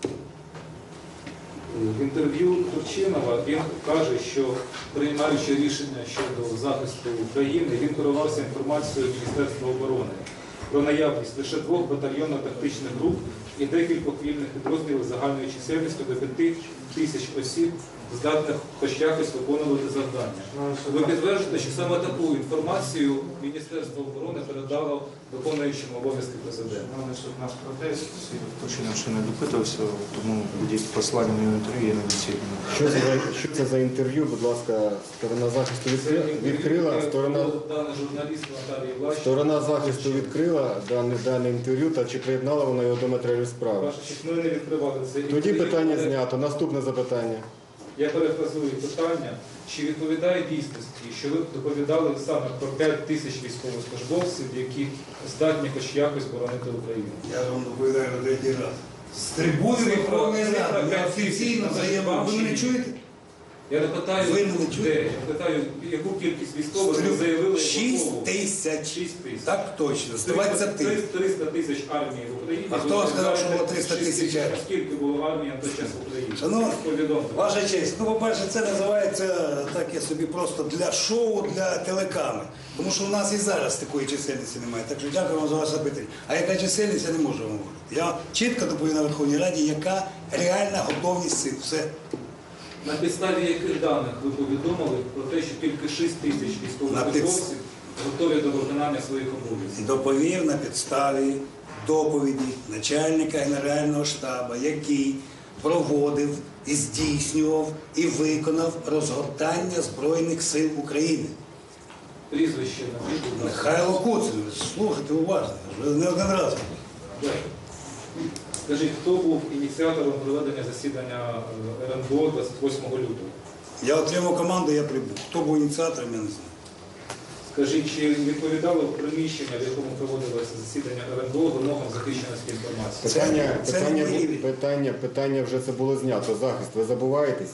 В інтерв'ю Турчинова він каже, що приймаючи рішення щодо захисту України, він керувався інформацією Міністерства оборони про наявність лише 2 батальйонно-тактичних груп і декількох вільних підрозділів загальною чисельністю до 5 тисяч осіб, здатних хоч якось виконувати завдання. Ви підтверджуєте, що саме таку інформацію Міністерство оборони передало виконуючому обов'язки президента? Наш протест, Турчинов ще не допитувався, тому будь-які послання на інтерв'ю є недоцільними. Що це за інтерв'ю, будь ласка, сторона захисту відкрила, сторона захисту відкрила дане інтерв'ю, та чи приєднала вона його до матеріалів справи? Ваша честь, ми не відкривали це Тоді інтерв'ю. питання знято. Наступне запитання. Я перефразую питання, чи відповідає дійсності, що ви доповідали саме про 5 тисяч військовослужбовців, які здатні хоч якось боронити Україну? Я вам доповідаю на третій раз. З трибуни Верховної Ради. Я офіційно заявив. Ви мене чуєте? Я не питаю, Ви мене де? чуєте? Я питаю, яку кількість військових ви заявили? 6 тисяч. 6 тисяч. Так точно. З 20 тисяч. 300 тисяч армії в Україні. А хто вам сказав, що було 300 тисяч армії? А скільки було армії на той час в Україні? Шановні, Повідомте. ваша честь, ну, по-перше, це називається таке собі просто для шоу, для телекамер. Тому що у нас і зараз такої чисельності немає. Так що дякую вам за ваше запитання. А яка чисельність, я не можу вам говорити. Я чітко доповів на Верховній Раді, яка реальна готовність сил. Все. На підставі яких даних ви повідомили про те, що тільки 6 тисяч військовослужбовців готові до виконання своїх обов'язків? Доповів на підставі доповіді начальника Генерального штабу, який проводив і здійснював і виконав розгортання Збройних сил України. Прізвище назвіть, будь ласка. Михайло Куцин, слухайте уважно, вже не один раз. Дякую. Скажіть, хто був ініціатором проведення засідання РНБО 28 лютого? Я отримав команду, я прибув. Хто був ініціатором, я не знаю. Скажіть, чи відповідало приміщення, в якому проводилося засідання РНБО, вимогам захищеності інформації? Питання вже це було знято. Захист, ви забуваєтесь?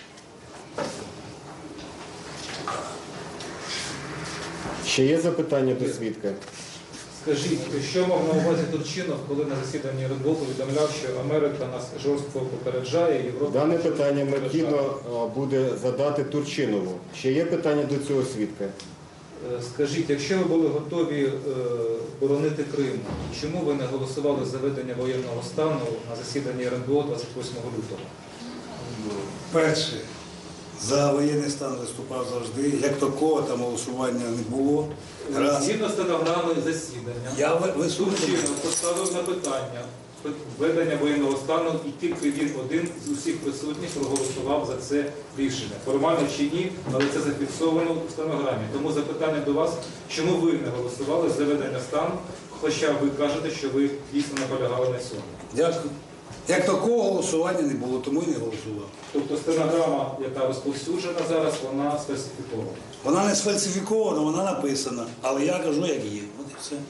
Ще є запитання до свідка? Скажіть, що мав на увазі Турчинов, коли на засіданні РНБО повідомляв, що Америка нас жорстко попереджає, Європа... Дане питання попереджає? необхідно буде задати Турчинову. Ще є питання до цього свідка? Скажіть, якщо ви були готові боронити Крим, чому ви не голосували за введення воєнного стану на засіданні РНБО 28 лютого? Перше, за воєнний стан виступав завжди. Як такого там голосування не було. Раз. Згідно стенограми засідання, Турчинов поставив на питання введення воєнного стану, і тільки він один з усіх присутніх проголосував за це рішення. Формально чи ні, але це зафіксовано в стенограмі. Тому запитання до вас, чому ви не голосували за введення стану, хоча ви кажете, що ви дійсно наполягали на цьому? Дякую. Як такого голосування не було, тому і не голосував. Тобто стенограма, яка розповсюджена зараз, вона сфальсифікована. Вона не сфальсифікована, вона написана. Але я кажу, як є. От і все.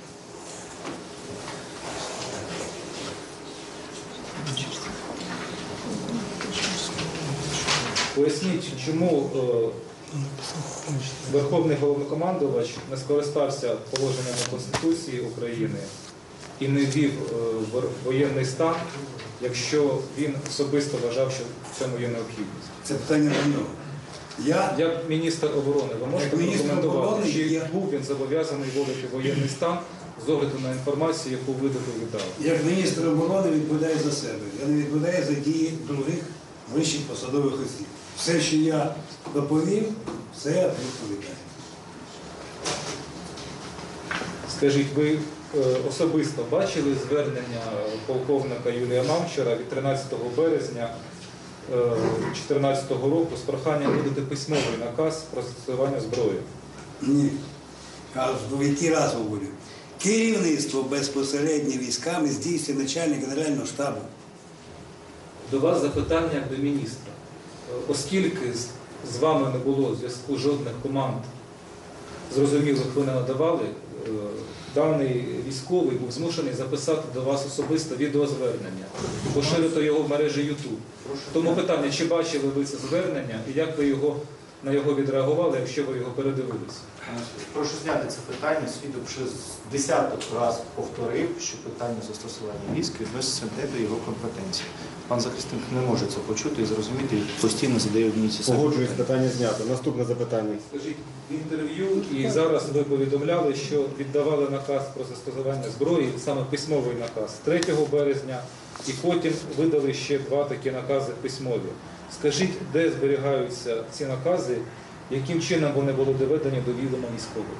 Поясніть, чому Верховний Головнокомандувач не скористався положеннями Конституції України і не ввів воєнний стан, якщо він особисто вважав, що в цьому є необхідність. Це питання до нього. Як міністр оборони, ви можете Як міністр прокоментувати, оборони чи я- був він зобов'язаний вводити воєнний стан з огляду на інформацію, яку ви доповідали? Як міністр оборони відповідає за себе. Я не відповідаю за дії других вищих посадових осіб. Все, що я доповів, все я відповідаю. Скажіть, ви особисто бачили звернення полковника Юрія Мамчура від 13 березня 2014 року з проханням видати письмовий наказ про застосування зброї? Ні. А в який раз говорю? Керівництво безпосередньо військами здійснює начальник Генерального штабу. До вас запитання як до міністра. Оскільки з вами не було зв'язку жодних команд, зрозумілих ви не надавали, даний військовий був змушений записати до вас особисто відеозвернення, поширити його в мережі YouTube. Тому питання, чи бачили ви це звернення і як ви на його відреагували, якщо ви його передивилися? Прошу зняти це питання. Свідок вже з десяток раз повторив, що питання застосування військ відноситься не до його компетенції. Пан захисник не може це почути і зрозуміти, і постійно задає одні й ті самі Погоджуюсь, питання. питання знято. Наступне запитання. Скажіть, в інтерв'ю і зараз ви повідомляли, що віддавали наказ про застосування зброї, саме письмовий наказ, 3 березня, і потім видали ще 2 такі накази письмові. Скажіть, де зберігаються ці накази, яким чином вони були доведені до відома військових?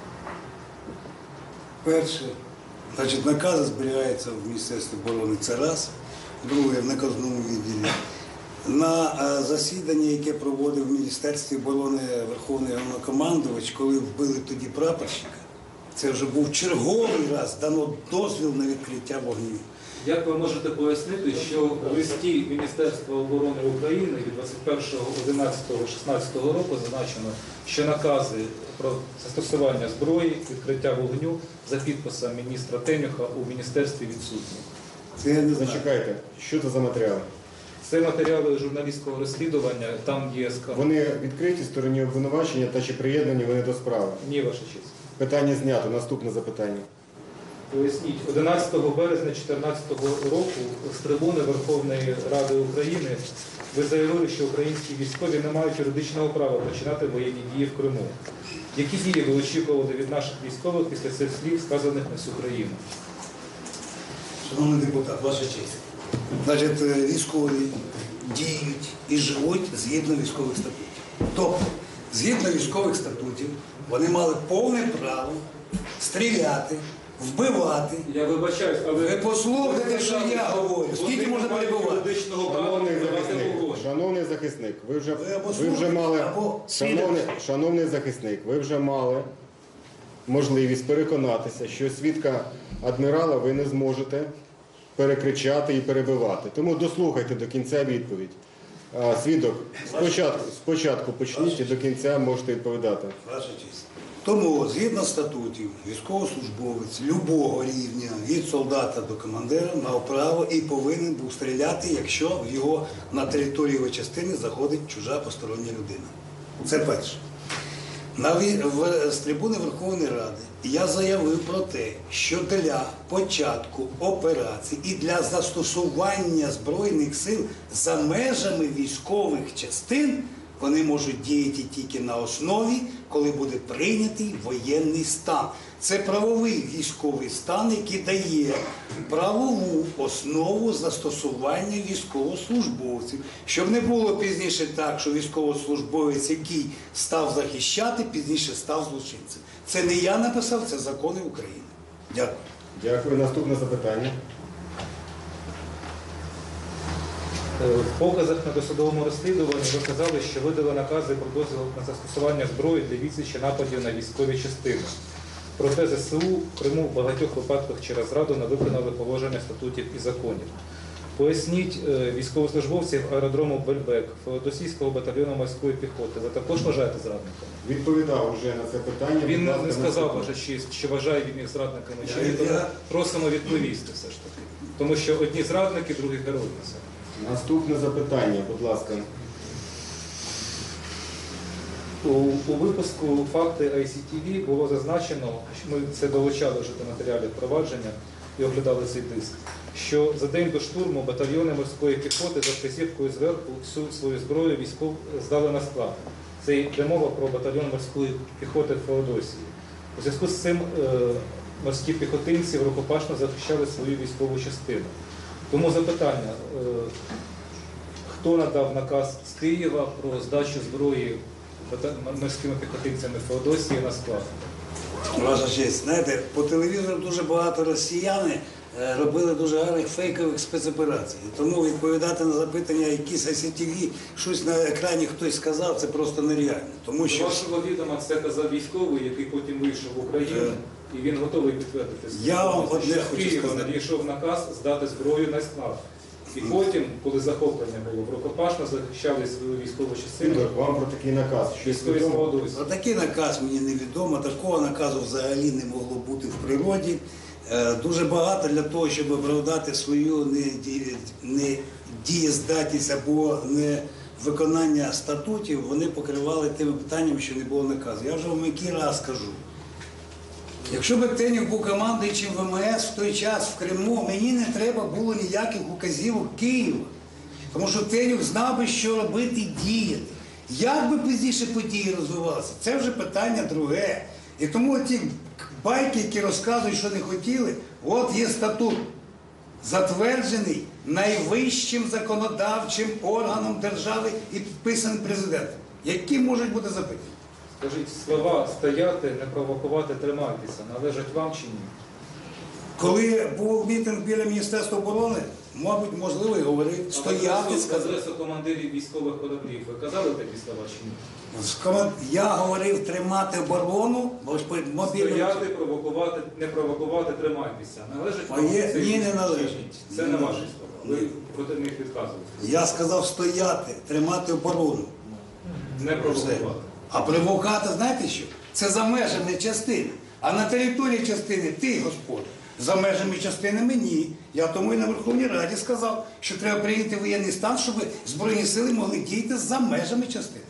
Перше, значить, накази зберігаються в Міністерстві оборони, це раз. Друге, в наказному відділі. На засідання, яке проводив в Міністерстві оборони Верховний Головнокомандувач, коли вбили тоді прапорщика, це вже був черговий раз дано дозвіл на відкриття вогню. Як ви можете пояснити, що в листі Міністерства оборони України від 21.11.16 року зазначено, що накази про застосування зброї, відкриття вогню за підписом міністра Темюха у міністерстві відсутні? Це я не знаю. Зачекайте, що це за матеріали? Це матеріали журналістського розслідування, там є скарги. Вони відкриті стороні обвинувачення та чи приєднані вони до справи? Ні, ваша честь. Питання знято. Наступне запитання. Поясніть, 11 березня 2014 року з трибуни Верховної Ради України ви заявили, що українські військові не мають юридичного права починати воєнні дії в Криму. Які дії ви очікували від наших військових після цих слів, сказаних на всю країну? Шановний депутат, ваша честь. Значить, військові діють і живуть згідно військових статутів. Тобто, згідно військових статутів, вони мали повне право стріляти, вбивати. Я вибачаюсь, але Ви послухайте, що я говорю. Скільки можна перебувати? юридичного права вбивати вогонь? Шановний захисник, ви вже слухайте, мали, або шановний захисник, ви вже мали можливість переконатися, що свідка адмірала ви не зможете перекричати і перебивати. Тому дослухайте до кінця відповідь. Свідок, спочатку почніть і до кінця можете відповідати. Ваша честь. Тому, згідно статутів, військовослужбовець любого рівня, від солдата до командира, мав право і повинен був стріляти, якщо в його на територію його частини заходить чужа постороння людина. Це перше. З трибуни Верховної Ради я заявив про те, що для початку операцій і для застосування Збройних сил за межами військових частин вони можуть діяти тільки на основі, коли буде прийнятий воєнний стан. Це правовий військовий стан, який дає правову основу застосування військовослужбовців. Щоб не було пізніше так, що військовослужбовець, який став захищати, пізніше став злочинцем. Це не я написав, це закони України. Дякую. Дякую. Наступне запитання. В показах на досудовому розслідуванні ви казали, що видали накази про дозвіл на застосування зброї для відсічі нападів на військові частини. Проте ЗСУ в Криму в багатьох випадках через зраду не виконали положення статутів і законів. Поясніть військовослужбовців аеродрому Бельбек, Феодосійського батальйону морської піхоти. Ви також вважаєте зрадниками? Відповідав уже на це питання. Він Будь ласка, не сказав, наступне. ваша честь, що вважає він їх зрадниками. Чи ні, тому просимо відповісти все ж таки. Тому що одні зрадники, другі герої. Наступне запитання, будь ласка. У випуску «Факти ICTV» було зазначено, що ми це долучали вже до матеріалів провадження і оглядали цей диск, що за день до штурму батальйони морської піхоти за вказівкою зверху всю свою зброю військов здали на склад. Це йде мова про батальйон морської піхоти Феодосії. У зв'язку з цим морські піхотинці рукопашно захищали свою військову частину. Тому запитання, хто надав наказ з Києва про здачу зброї морськими піхотинцями Феодосії на склад? Ваша честь, знаєте, по телевізору дуже багато росіяни робили дуже гарних фейкових спецоперацій. Тому відповідати на запитання, якісь ICTV, щось на екрані хтось сказав, це просто нереально. Тому З що вашого відома це казав військовий, який потім вийшов в Україну, і він готовий підтвердити. Я вам одне Що в хочу Києві сказати. надійшов наказ здати зброю на склад. І потім, коли захоплення було, рукопашно захищали свою військову частину. Ігор, вам про такий наказ. Щось Військові відомо? свободовці. такий наказ мені невідомо, такого наказу взагалі не могло бути в природі. Дуже багато для того, щоб оправдати свою недієздатність або невиконання статутів, вони покривали тими питаннями, що не було наказу. Я вже вам який раз кажу. Якщо б Тенюк був командуючим ВМС в той час в Криму, мені не треба було ніяких указівок Києва. Тому що Тенюк знав би, що робити і діяти. Як би пізніше події розвивалися, це вже питання друге. І тому ті байки, які розказують, що не хотіли, от є статут, затверджений найвищим законодавчим органом держави і підписаний президентом. Які можуть бути запитання? Скажіть, слова «стояти, не провокувати, тримайтеся» належать вам чи ні? Коли був мітинг біля Міністерства оборони, мабуть, можливо, і говорив, стояти, сказати. Адресу командирів військових кораблів. Ви казали такі слова чи ні? Я говорив тримати оборону, бо ж мобільно... Стояти, провокувати, не провокувати, тримайтеся. Належить вам Моє- це? ні, не належить. Це не ваші слова. Ви проти них відказуєте. Я сказав стояти, тримати оборону. Не провокувати. А провокати, знаєте що? Це за межами частини. А на території частини ти, Господь. За межами частини мені. Я тому і на Верховній Раді сказав, що треба прийняти воєнний стан, щоб Збройні сили могли діяти за межами частини.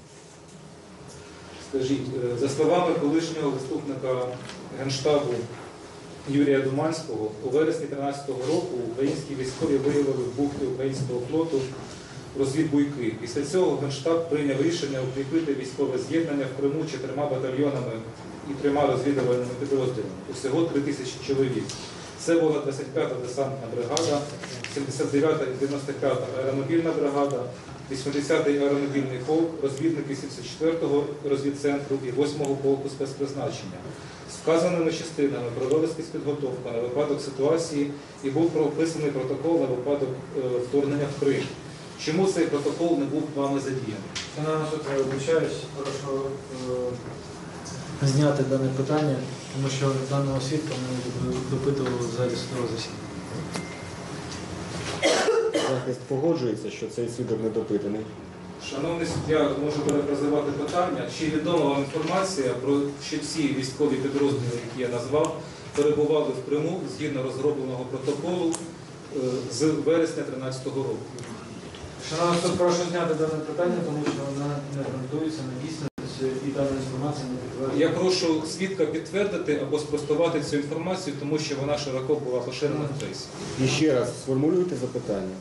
Скажіть, за словами колишнього заступника Генштабу Юрія Думанського, у вересні 2013 року українські військові виявили в бухті українського флоту розвідбуйки. Після цього Генштаб прийняв рішення укріпити військове з'єднання в Криму 4 батальйонами і 3 розвідувальними підрозділами. Усього 3000 чоловік. Це була 25-та десантна бригада, 79-та і 95-та аеромобільна бригада, 80-й аеромобільний полк, розвідники 74-го розвідцентру і 8-го полку спецпризначення. З вказаними частинами провели спецпідготовку на випадок ситуації і був прописаний протокол на випадок вторгнення в Крим. Чому цей протокол не був вами задіяний? Шановний суд, я вибачаюсь, прошу зняти дане питання, тому що даного свідка ми допитували в залі судового засідання. Захист погоджується, що цей свідок недопитаний. Шановний суддя, можу перефразувати питання. Чи відома вам інформація про що ці військові підрозділи, які я назвав, перебували в Криму згідно розробленого протоколу з вересня 2013 року? Шановний суд, прошу зняти дане питання, тому що вона не ґрунтується на дійсності і дана інформація не підтверджена. Я прошу свідка підтвердити або спростувати цю інформацію, тому що вона широко була поширена в пресі. І ще раз сформулюйте запитання.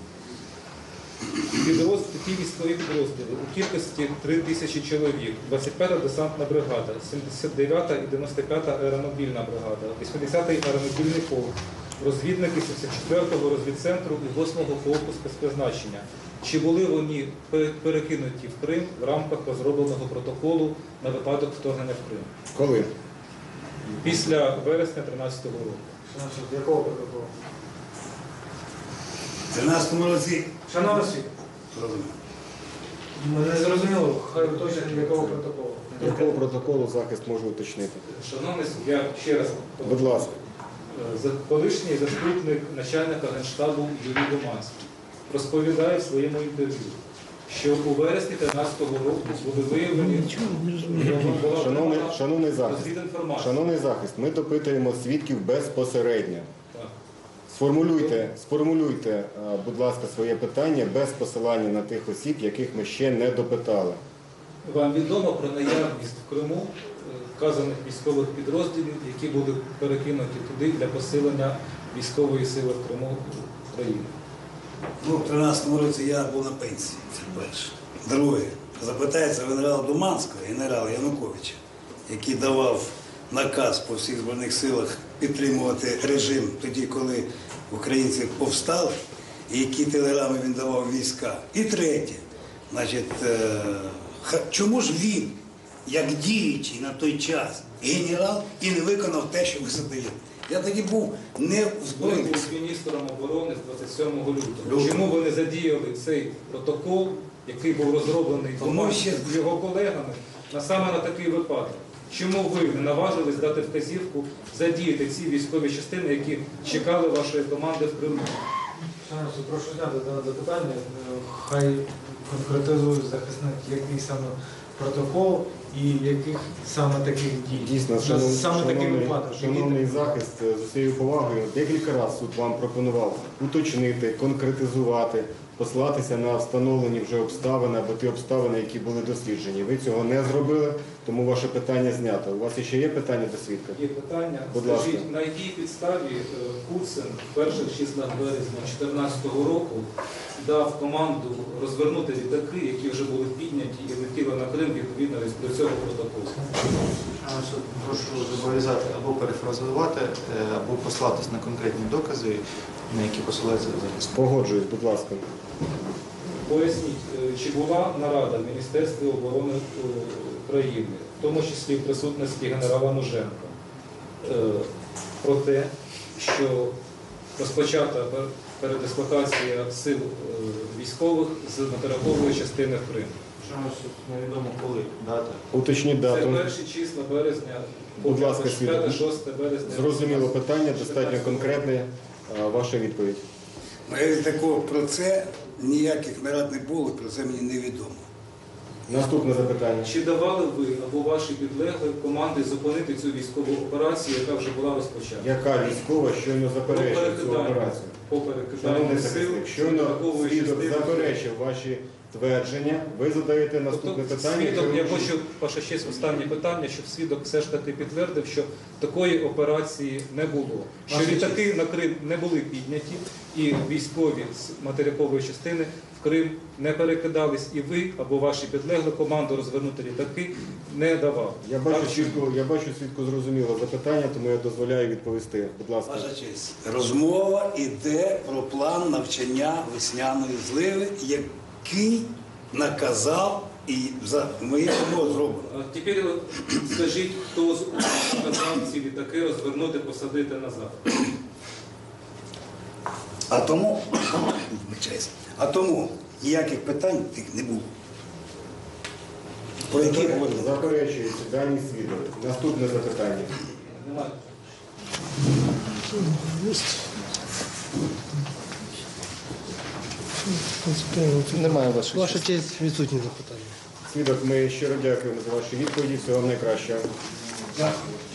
Ті військові підрозділи у кількості 3000 чоловік, 25-та десантна бригада, 79-та і 95-та аеромобільна бригада, 80-й аеромобільний полк, розвідники 74-го розвідцентру і 8-го полку спецпризначення. Чи були вони перекинуті в Крим в рамках розробленого протоколу на випадок вторгнення в Крим? Коли? Після вересня 2013 року. Шановний суд, якого протоколу? В 13-му році... Шановний суд, ми не зрозуміло, хай уточнить, якого протоколу. Якого протоколу захист може уточнити? Шановний суд, я ще раз Будь ласка. колишній заступник начальника Генштабу Юрій Думанський розповідає в своєму інтерв'ю, що у вересні 2013 року були виявлені Шановний захист, розвідінформація. шановний захист, ми допитуємо свідків безпосередньо. Так. Сформулюйте, будь ласка, своє питання без посилання на тих осіб, яких ми ще не допитали. Вам відомо про наявність в Криму вказаних військових підрозділів, які були перекинуті туди для посилення військової сили в Криму України? Ну, в 13-му році я був на пенсії, це перше. Друге, запитається генерала Думанського, генерала Януковича, який давав наказ по всіх Збройних силах підтримувати режим тоді, коли українці повстали, і які телеграми він давав війська. І третє, значить, чому ж він як діючий на той час генерал і не виконав те, що ви задаєте. Я тоді був не в Ви Збройних був силах. міністром оборони з 27 лютого. Чому ви не задіяли цей протокол, який був розроблений Тому що- його колегами, саме на такий випадок? Чому ви не наважились дати вказівку задіяти ці військові частини, які чекали вашої команди в Криму? Шановні суд, прошу зняти дане запитання. Хай конкретизує захисник, який саме протокол і яких саме таких дій. Дійсно, саме такий випадок. шановний захист, з усією повагою, декілька разів суд вам пропонував уточнити, конкретизувати, послатися на встановлені вже обставини або ті обставини, які були досліджені. Ви цього не зробили, тому ваше питання знято. У вас ще є питання до свідка? Є питання. Будь ласка. Скажіть, на якій підставі Куцин в перших числах березня 2014 року дав команду розвернути літаки, які вже були підняті і летіли на Крим відповідно до цього протоколу? Прошу зобов'язати або перефразувати, або послатись на конкретні докази, на які посилається захисник. Погоджуюсь, будь ласка. Поясніть, чи була нарада в Міністерстві оборони України, в тому числі в присутності генерала Муженка, про те, що розпочата передислокація сил військових з материкової частини в Крим? Шановний суд, невідомо коли, дата. Уточніть Це дату. перші числа березня, Будь ласка, свідок. 5-6 березня. Зрозуміло питання, достатньо конкретне. Ваша відповідь. Такого про це ніяких нарад не було, про це мені невідомо. Наступне запитання. Чи давали ви або ваші підлеглі команди зупинити цю військову операцію, яка вже була розпочата? Яка військова щойно заперечує цю операцію? По Шановний перекиданню сил, захисник, щойно материкової свідок частини. заперечив ваші твердження, ви задаєте наступне Тобто питання. свідок, яке я ви- хочу, ваша честь, останнє питання, щоб свідок все ж таки підтвердив, що такої операції не було. Що Ваша літаки на Крим не були підняті, і військові з материкової частини в Крим не перекидались, і ви або ваші підлегли команду розвернути літаки не давали. Я бачу, свідку зрозуміло запитання, тому я дозволяю відповісти. Будь ласка. Ваша честь, розмова йде про план навчання весняної зливи, який наказав і за моїм було зроблено. А тепер скажіть, хто наказав ці літаки розвернути, посадити назад? А тому ніяких питань тих не було. Про які говорили? Заперечується даний свідок. Наступне запитання. Немає. Немає вашої Ваша честь, відсутні запитання. Свідок, ми щиро дякуємо за ваші відповіді. Всього вам найкращого. Дякую.